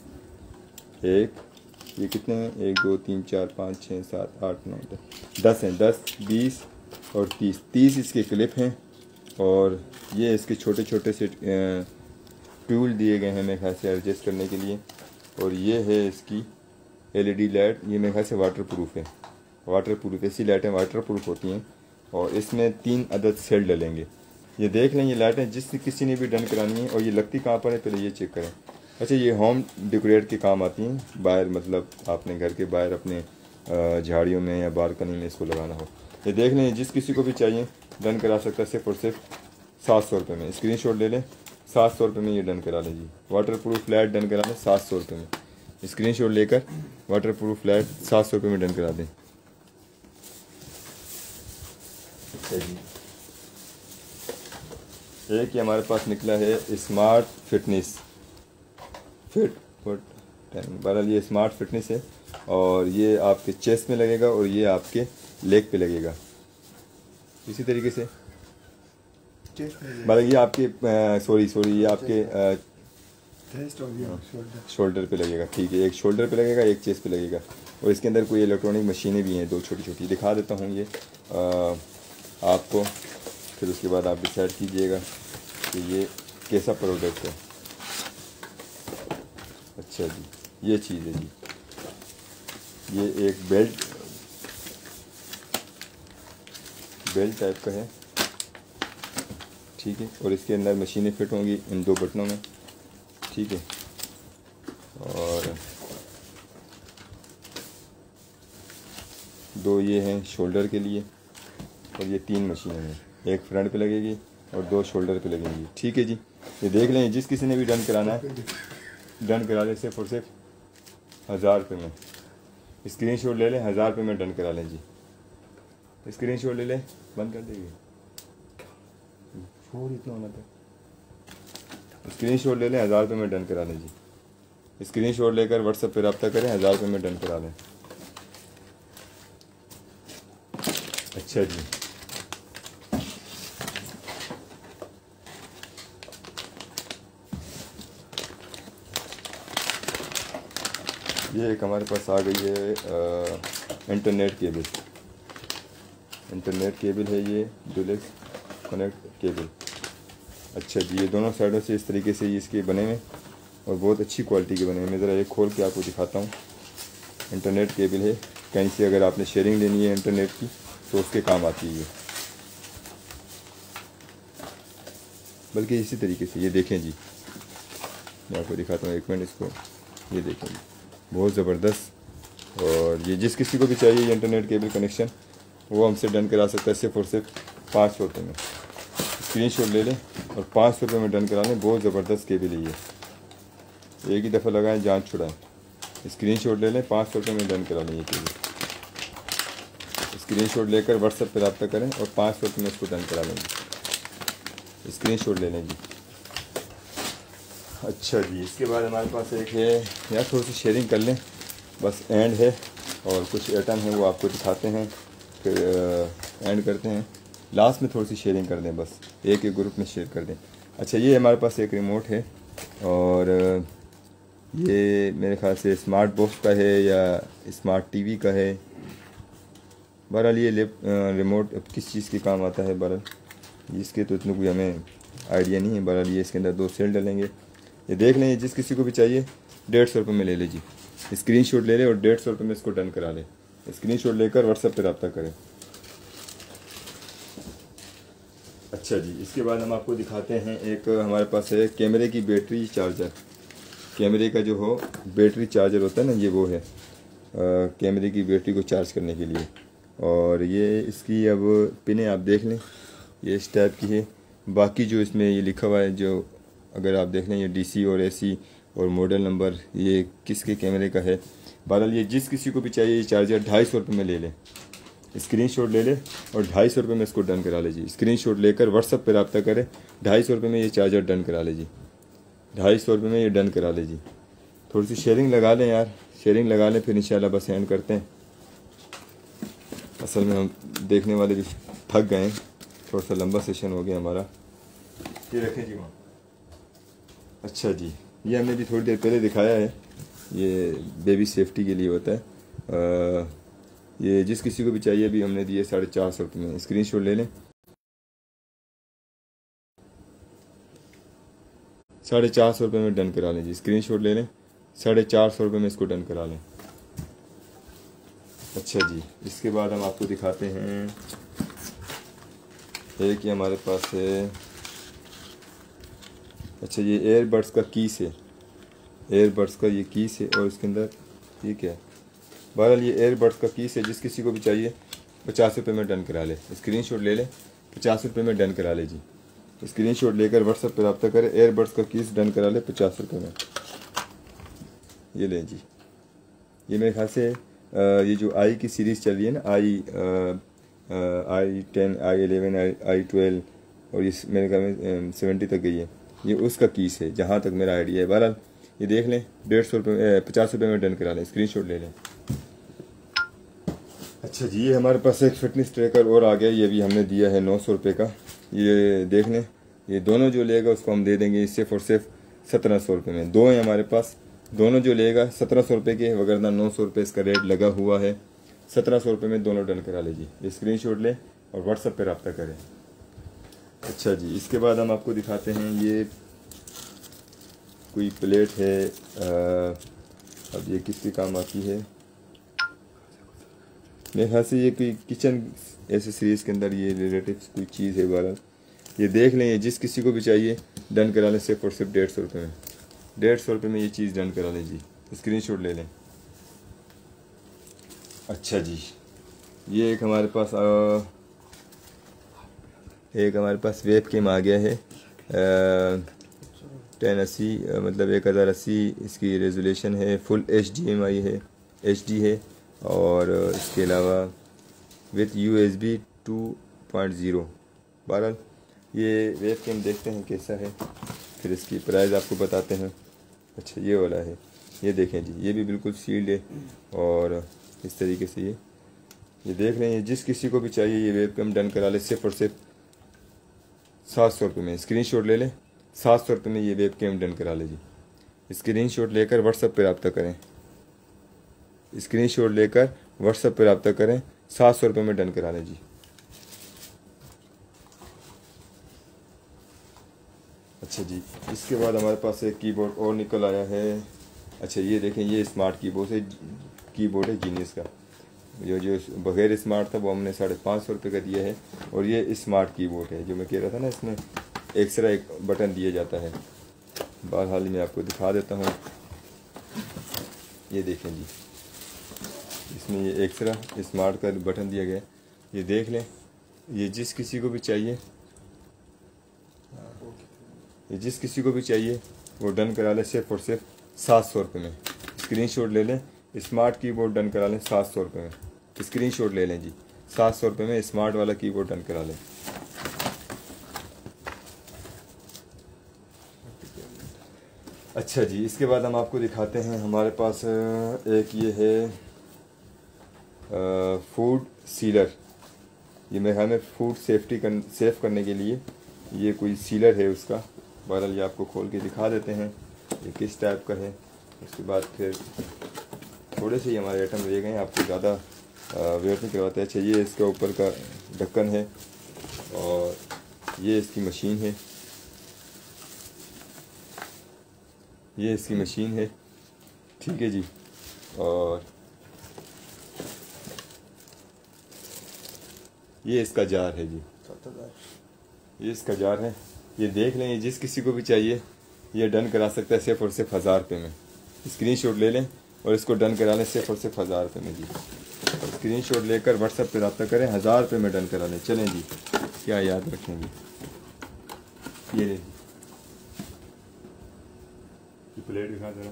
ये कितने हैं? 1 2 3 4 5 6 7 8 9 10 हैं। 10 20 और 30 इसके क्लिप हैं। और ये इसके छोटे छोटे से टूल दिए गए हैं मेरे ख्याल से एडजस्ट करने के लिए। और ये है इसकी LED लाइट। ये मेरे ख्याल से वाटर प्रूफ है। ऐसी लाइटें वाटर प्रूफ होती हैं और इसमें 3 अदद सेल डलेंगे। ये देख लें, ये लाइटें जिस किसी ने भी डन करानी है। और ये लगती कहाँ पर है पहले ये चेक करें। अच्छा, ये होम डेकोरेट के काम आती हैं, बाहर मतलब आपने घर के बाहर अपने झाड़ियों में या बालकनी में इसको लगाना हो। ये देख लें, जिस किसी को भी चाहिए डन करा सकता है सिर्फ और सिर्फ 700 रुपये में। स्क्रीनशॉट ले लें, 700 रुपये में ये डन करा लें जी। वाटर प्रूफ लाइट डन करा लें 700 रुपये में। स्क्रीनशॉट लेकर वाटर प्रूफ लाइट 700 रुपये में डन करा दें। एक ही हमारे पास निकला है स्मार्ट फिटनेस बहरहाल ये स्मार्ट फिटनेस है और ये आपके चेस्ट में लगेगा और ये आपके लेग पे लगेगा। इसी तरीके से मतलब ये आपके ये आपके शोल्डर पे लगेगा। ठीक है, एक शोल्डर पे लगेगा, एक चेस्ट पे लगेगा। और इसके अंदर कोई इलेक्ट्रॉनिक मशीनें भी हैं, 2 छोटी छोटी। दिखा देता हूँ ये आपको, फिर उसके बाद आप डिसाइड कीजिएगा कि ये कैसा प्रोडक्ट है। अच्छा जी, ये चीज़ है जी। ये एक बेल्ट टाइप का है। ठीक है, और इसके अंदर मशीनें फिट होंगी इन 2 बटनों में। ठीक है, और 2 ये हैं शोल्डर के लिए और ये 3 मशीनें हैं। एक फ्रंट पे लगेगी और 2 शोल्डर पे लगेंगी। ठीक है जी, ये देख लें, जिस किसी ने भी डन कराना है डन करा ले सिर्फ और सिर्फ 1000 रुपये में। स्क्रीनशॉट ले लें, 1000 रुपये में डन करा लें जी। स्क्रीनशॉट ले लें, बंद कर देंगे फोन इतना होना था। स्क्रीनशॉट ले लें, 1000 रुपये में डन करा लें जी। स्क्रीनशॉट लेकर व्हाट्सएप पर रब्ता करें, 1000 रुपये में डन करा लें। अच्छा जी, ये एक हमारे पास आ गई है इंटरनेट केबल है। ये डुलेक्स कनेक्ट केबल। अच्छा जी, ये दोनों साइडों से इस तरीके से इसके बने हुए और बहुत अच्छी क्वालिटी के बने हुए। मैं ज़रा एक खोल के आपको दिखाता हूँ। इंटरनेट केबल है, कहीं से अगर आपने शेयरिंग लेनी है इंटरनेट की तो उसके काम आती है। बल्कि इसी तरीके से ये देखें जी, मैं आपको दिखाता हूँ, 1 मिनट इसको। ये देखें जी, बहुत ज़बरदस्त और ये जिस किसी को भी चाहिए ये इंटरनेट केबल कनेक्शन वो हमसे डन करा सकता है सिर्फ और सिर्फ 500 रुपये में। स्क्रीनशॉट ले लें और 500 रुपये में डन करा लें। बहुत ज़बरदस्त केबल है ये, एक ही दफ़ा लगाएं जान छुड़ाएं। स्क्रीनशॉट ले लें, 500 रुपये में डन करा लें ये केबल। स्क्रीनशॉट लेकर व्हाट्सएप पर रब्ता करें और 500 रुपये में इसको डन करा लेंगे। स्क्रीनशॉट ले लें जी। अच्छा जी, इसके बाद हमारे पास एक है यार, थोड़ी सी शेयरिंग कर लें, बस एंड है और कुछ आइटम है वो आपको दिखाते हैं, फिर एंड करते हैं। लास्ट में थोड़ी सी शेयरिंग कर दें, बस एक ग्रुप में शेयर कर दें। अच्छा, ये हमारे पास एक रिमोट है और ये मेरे ख्याल से स्मार्ट बॉक्स का है या स्मार्ट टीवी का है। बहरहाल ये रिमोट किस चीज़ के काम आता है, बहरहाल इसके तो इतना कोई हमें आइडिया नहीं है। बहरहाल ये इसके अंदर 2 सेल डलेंगे। ये देख लें, जिस किसी को भी चाहिए 150 रुपये में ले ले जी। स्क्रीनशॉट ले लें और 150 रुपये में इसको डन करा लें। स्क्रीनशॉट लेकर व्हाट्सएप पर रब्ता करें। अच्छा जी, इसके बाद हम आपको दिखाते हैं एक हमारे पास है कैमरे की बैटरी चार्जर। कैमरे का जो हो बैटरी चार्जर होता है ना, ये वो है कैमरे की बैटरी को चार्ज करने के लिए। और ये इसकी अब पिने आप देख लें, ये इस टाइप की है। बाकी जो इसमें ये लिखा हुआ है, जो अगर आप देख लें ये DC और AC और मॉडल नंबर ये किसके कैमरे का है। बहरहाल ये जिस किसी को भी चाहिए ये चार्जर 250 रुपये में ले लें। स्क्रीनशॉट ले ले और 250 रुपये में इसको डन करा ले जी। स्क्रीनशॉट लेकर व्हाट्सएप पर रब्ता करें, 250 रुपये में ये चार्जर डन करा ले जी। 250 रुपये में ये डन करा ले जी। थोड़ी सी शेयरिंग लगा लें यार, शेयरिंग लगा लें, फिर इंशाल्लाह बस एंड करते हैं। असल में हम देखने वाले भी थक गए हैं, थोड़ा सा लंबा सेशन हो गया हमारा। ये रखें जी वहाँ। अच्छा जी, ये हमने भी थोड़ी देर पहले दिखाया है, ये बेबी सेफ्टी के लिए होता है। ये जिस किसी को भी चाहिए भी हमने दिए 450 रुपये में। स्क्रीनशॉट ले लें, 450 रुपये में डन करा लें जी। स्क्रीनशॉट ले लें, 450 रुपये में इसको डन करा लें। अच्छा जी, इसके बाद हम आपको दिखाते हैं एक ही हमारे पास है। अच्छा, ये एयरबड्स का कीस है, एयरबड्स का ये कीस है और इसके अंदर ये क्या है। बहरहाल ये एयरबड्स का कीस है, जिस किसी को भी चाहिए 50 रुपये में डन करा ले। स्क्रीनशॉट ले लें, 50 रुपये में डन करा ले जी। स्क्रीनशॉट लेकर व्हाट्सएप पर रब्ता करें, एयरबड्स का कीस डन करा ले 50 रुपये में। ये लें जी। ये मेरे ख्याल से ये जो आई की सीरीज़ चल रही है ना, I10, I11, I12 और ये मेरे ख्याल में 70 तक गई है, ये उसका कीस है जहाँ तक मेरा आइडिया है। बहरहाल ये देख लें, 150 रुपये 50 रुपये में डन करा लें। स्क्रीनशॉट ले लें। अच्छा जी, ये हमारे पास एक फिटनेस ट्रैकर और आ गया, ये भी हमने दिया है 900 रुपये का। ये देख लें, ये दोनों जो लेगा उसको हम दे देंगे सिर्फ और सिर्फ 1700 रुपये में। 2 हैं हमारे पास, दोनों जो लेगा 1700 रुपये के, वगरना 900 रुपये इसका रेट लगा हुआ है। 1700 रुपये में दोनों डन करा लीजिए। स्क्रीनशॉट लें और व्हाट्सएप पर रब्ता करें। अच्छा जी, इसके बाद हम आपको दिखाते हैं ये कोई प्लेट है। अब ये किसके काम आती है, मेरे ख्याल से ये कोई किचन एसेसरीज के अंदर ये रिलेटिव कोई चीज़ है। बहरहाल ये देख लें, ये जिस किसी को भी चाहिए डन करा लें सिर्फ और सिर्फ 150 रुपये में। 150 रुपये में ये चीज़ डन करा लें जी। स्क्रीनशॉट ले लें। अच्छा जी, ये एक हमारे पास वेब कैम आ गया है 1080 मतलब 1080 इसकी रेजोल्यूशन है, फुल HDMI है, HD है और इसके अलावा विथ USB 2.0। बहरहाल ये वेब कैम देखते हैं कैसा है, फिर इसकी प्राइस आपको बताते हैं। अच्छा, ये वाला है, ये देखें जी, ये भी बिल्कुल सील्ड है और इस तरीके से ये देख रहे हैं। जिस किसी को भी चाहिए ये वेब कैम डन करा ले सिर्फ और सिर्फ 700 रुपये में। स्क्रीनशॉट ले लें, 700 रुपये में ये वेब कैम डन करा ले जी। स्क्रीनशॉट लेकर व्हाट्सएप पर रब्ता करें। स्क्रीनशॉट लेकर व्हाट्सएप पर रब्ता करें, 700 रुपये में डन करा लें जी। अच्छा जी, इसके बाद हमारे पास एक कीबोर्ड और निकल आया है। अच्छा, ये देखें, ये स्मार्ट कीबोर्ड है जीनियस का। जो बगैर स्मार्ट था वो हमने 550 रुपये का दिया है और ये स्मार्ट कीबोर्ड है। जो मैं कह रहा था ना, इसमें एक्स्ट्रा एक बटन दिया जाता है। बहरहाल मैं आपको दिखा देता हूँ, ये देखें जी, इसमें ये एक्स्ट्रा स्मार्ट का बटन दिया गया है, ये देख लें। ये जिस किसी को भी चाहिए, ये जिस किसी को भी चाहिए वो डन करा लें सिर्फ और सिर्फ 700 रुपये में। स्क्रीनशॉट ले लें, स्मार्ट कीबोर्ड डन करा लें 700 रुपये में। स्क्रीनशॉट ले लें जी, 700 रुपये में स्मार्ट वाला कीबोर्ड डन करा लें। अच्छा जी, इसके बाद हम आपको दिखाते हैं, हमारे पास एक ये है फूड सीलर। ये मेरे ख्याल में फूड सेफ करने के लिए ये कोई सीलर है उसका। बहरहाल ये आपको खोल के दिखा देते हैं ये किस टाइप का है। उसके बाद फिर थोड़े से ही हमारे आइटम रह गए हैं, आपको ज़्यादा वेट नहीं करवाते। अच्छा, ये इसका ऊपर का ढक्कन है और ये इसकी मशीन है, ये इसकी मशीन है, ठीक है जी। और ये इसका जार है जी, ये इसका जार है। ये देख लें, ये जिस किसी को भी चाहिए ये डन करा सकता है सिर्फ और सिर्फ 1000 रुपये में। स्क्रीनशॉट ले लें और इसको डन करा लें सिर्फ और सिर्फ 1000 रुपये में जी। और स्क्रीनशॉट लेकर व्हाट्सएप पे रब्ता करें, 1000 रुपये में डन करा लें। चलें जी, क्या याद रखेंगे। ये ले प्लेट दिखा देना।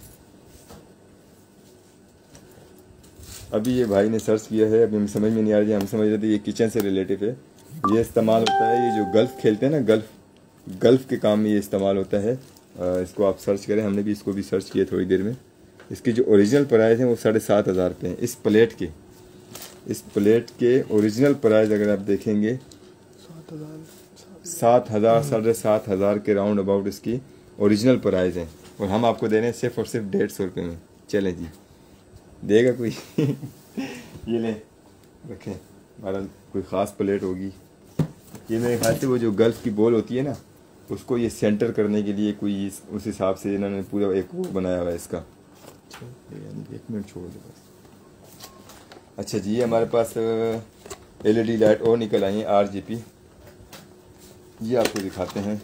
अभी ये भाई ने सर्च किया है, अभी हमें समझ में नहीं आ रही है। हम समझ रहे थे ये किचन से रिलेटिव है। ये इस्तेमाल होता है, ये जो गल्फ़ खेलते हैं ना, गल्फ़ के काम में ये इस्तेमाल होता है। इसको आप सर्च करें, हमने भी इसको भी सर्च किया थोड़ी देर में। इसकी जो ओरिजिनल प्राइस है वो 7500 रुपये हैं। इस प्लेट के ओरिजिनल प्राइस अगर आप देखेंगे 7000 7500 के राउंड अबाउट इसकी ओरिजिनल प्राइस है। और हम आपको दे रहे हैं सिर्फ और सिर्फ 150 रुपये में। चलें जी, देगा कोई ये लें रखें, हमारा कोई ख़ास प्लेट होगी। ये मेरे ख्याल से वो जो गल्फ़ की बॉल होती है ना, उसको ये सेंटर करने के लिए कोई उस हिसाब से इन्होंने पूरा एक वो बनाया हुआ है इसका। 1 मिनट छोड़ दो बस। अच्छा जी, हमारे पास LED लाइट और निकल आई हैं RGB। ये आपको दिखाते हैं,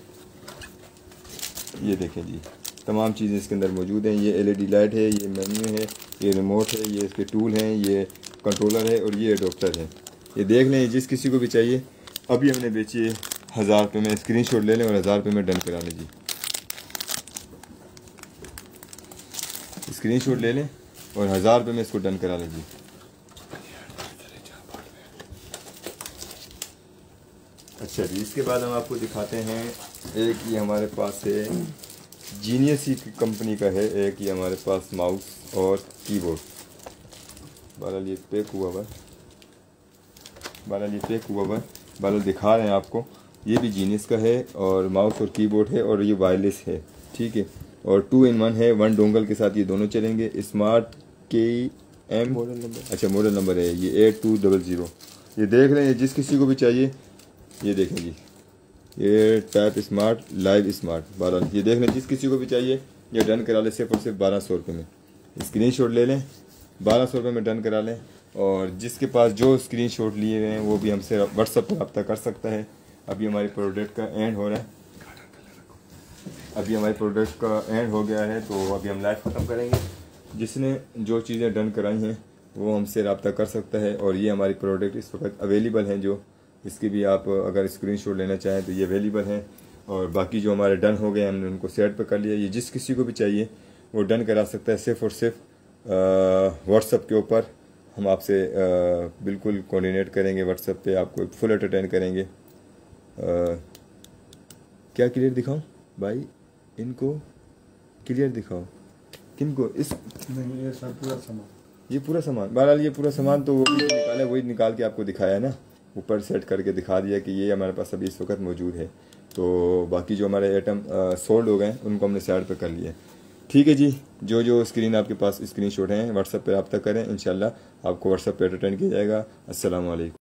ये देखें जी, तमाम चीज़ें इसके अंदर मौजूद हैं। ये LED लाइट है, ये मेन्यू है, ये रिमोट है, ये इसके टूल हैं, ये कंट्रोलर है और ये एडोप्टर है। ये देख लें, जिस किसी को भी चाहिए। अभी हमने बेची है 1000 रुपये में। स्क्रीनशॉट ले लें और 1000 रुपये में डन करा लें जी। स्क्रीनशॉट ले लें और 1000 रुपये में इसको डन करा लें जी। अच्छा जी, इसके बाद हम आपको दिखाते हैं, एक ये हमारे पास है जीनियस ही कंपनी का है, एक ये हमारे पास माउस और कीबोर्ड। बहरहाल ये पैक हुआ हुआ, बहरहाल दिखा रहे हैं आपको। ये भी जीनियस का है और माउस और कीबोर्ड है और ये वायरलेस है, ठीक है। और 2 in 1 है, 1 डोंगल के साथ ये दोनों चलेंगे। स्मार्ट KM मॉडल नंबर, अच्छा मॉडल नंबर है ये 8200। ये देख रहे हैं, जिस किसी को भी चाहिए ये देखें जी, ये टैप स्मार्ट लाइव स्मार्ट। बहरहाल ये देख लें, जिस किसी को भी चाहिए ये डन करा लें सिर्फ और सिर्फ 1200 रुपये में। स्क्रीनशॉट ले लें, 1200 रुपये में डन करा लें। और जिसके पास जो स्क्रीनशॉट लिए हुए हैं वो भी हमसे व्हाट्सएप पर रब्ता कर सकता है। अभी हमारे प्रोडक्ट का एंड हो रहा है, अभी हमारे प्रोडक्ट का एंड हो गया है, तो अभी हम लाइव ख़त्म करेंगे। जिसने जो चीज़ें डन कराई हैं वो हमसे रब्ता कर सकता है। और ये हमारी प्रोडक्ट इस वक्त अवेलेबल हैं, जो इसकी भी आप अगर स्क्रीनशॉट लेना चाहें तो ये अवेलेबल हैं। और बाकी जो हमारे डन हो गए हमने उनको सेट पर कर लिया। ये जिस किसी को भी चाहिए वो डन करा सकता है सिर्फ और सिर्फ व्हाट्सएप के ऊपर। हम आपसे बिल्कुल कोऑर्डिनेट करेंगे, व्हाट्सएप पे आपको फुल एंटरटेन करेंगे। क्या क्लियर दिखाऊं भाई, इनको क्लियर दिखाओ, किनको? इस नहीं, ये सब पूरा सामान, ये पूरा सामान। बहरहाल ये पूरा सामान तो वो भी निकाला, वही निकाल के आपको दिखाया है ना, ऊपर सेट करके दिखा दिया कि ये हमारे पास अभी इस वक्त मौजूद है। तो बाकी जो हमारे आइटम सोल्ड हो गए उनको हमने साइड पे कर लिए। ठीक है जी, जो जो स्क्रीन आपके पास स्क्रीनशॉट हैं व्हाट्सएप पे रब्ता करें, इंशाल्लाह आपको व्हाट्सएप पे एंटरटेन किया जाएगा। अस्सलाम वालेकुम।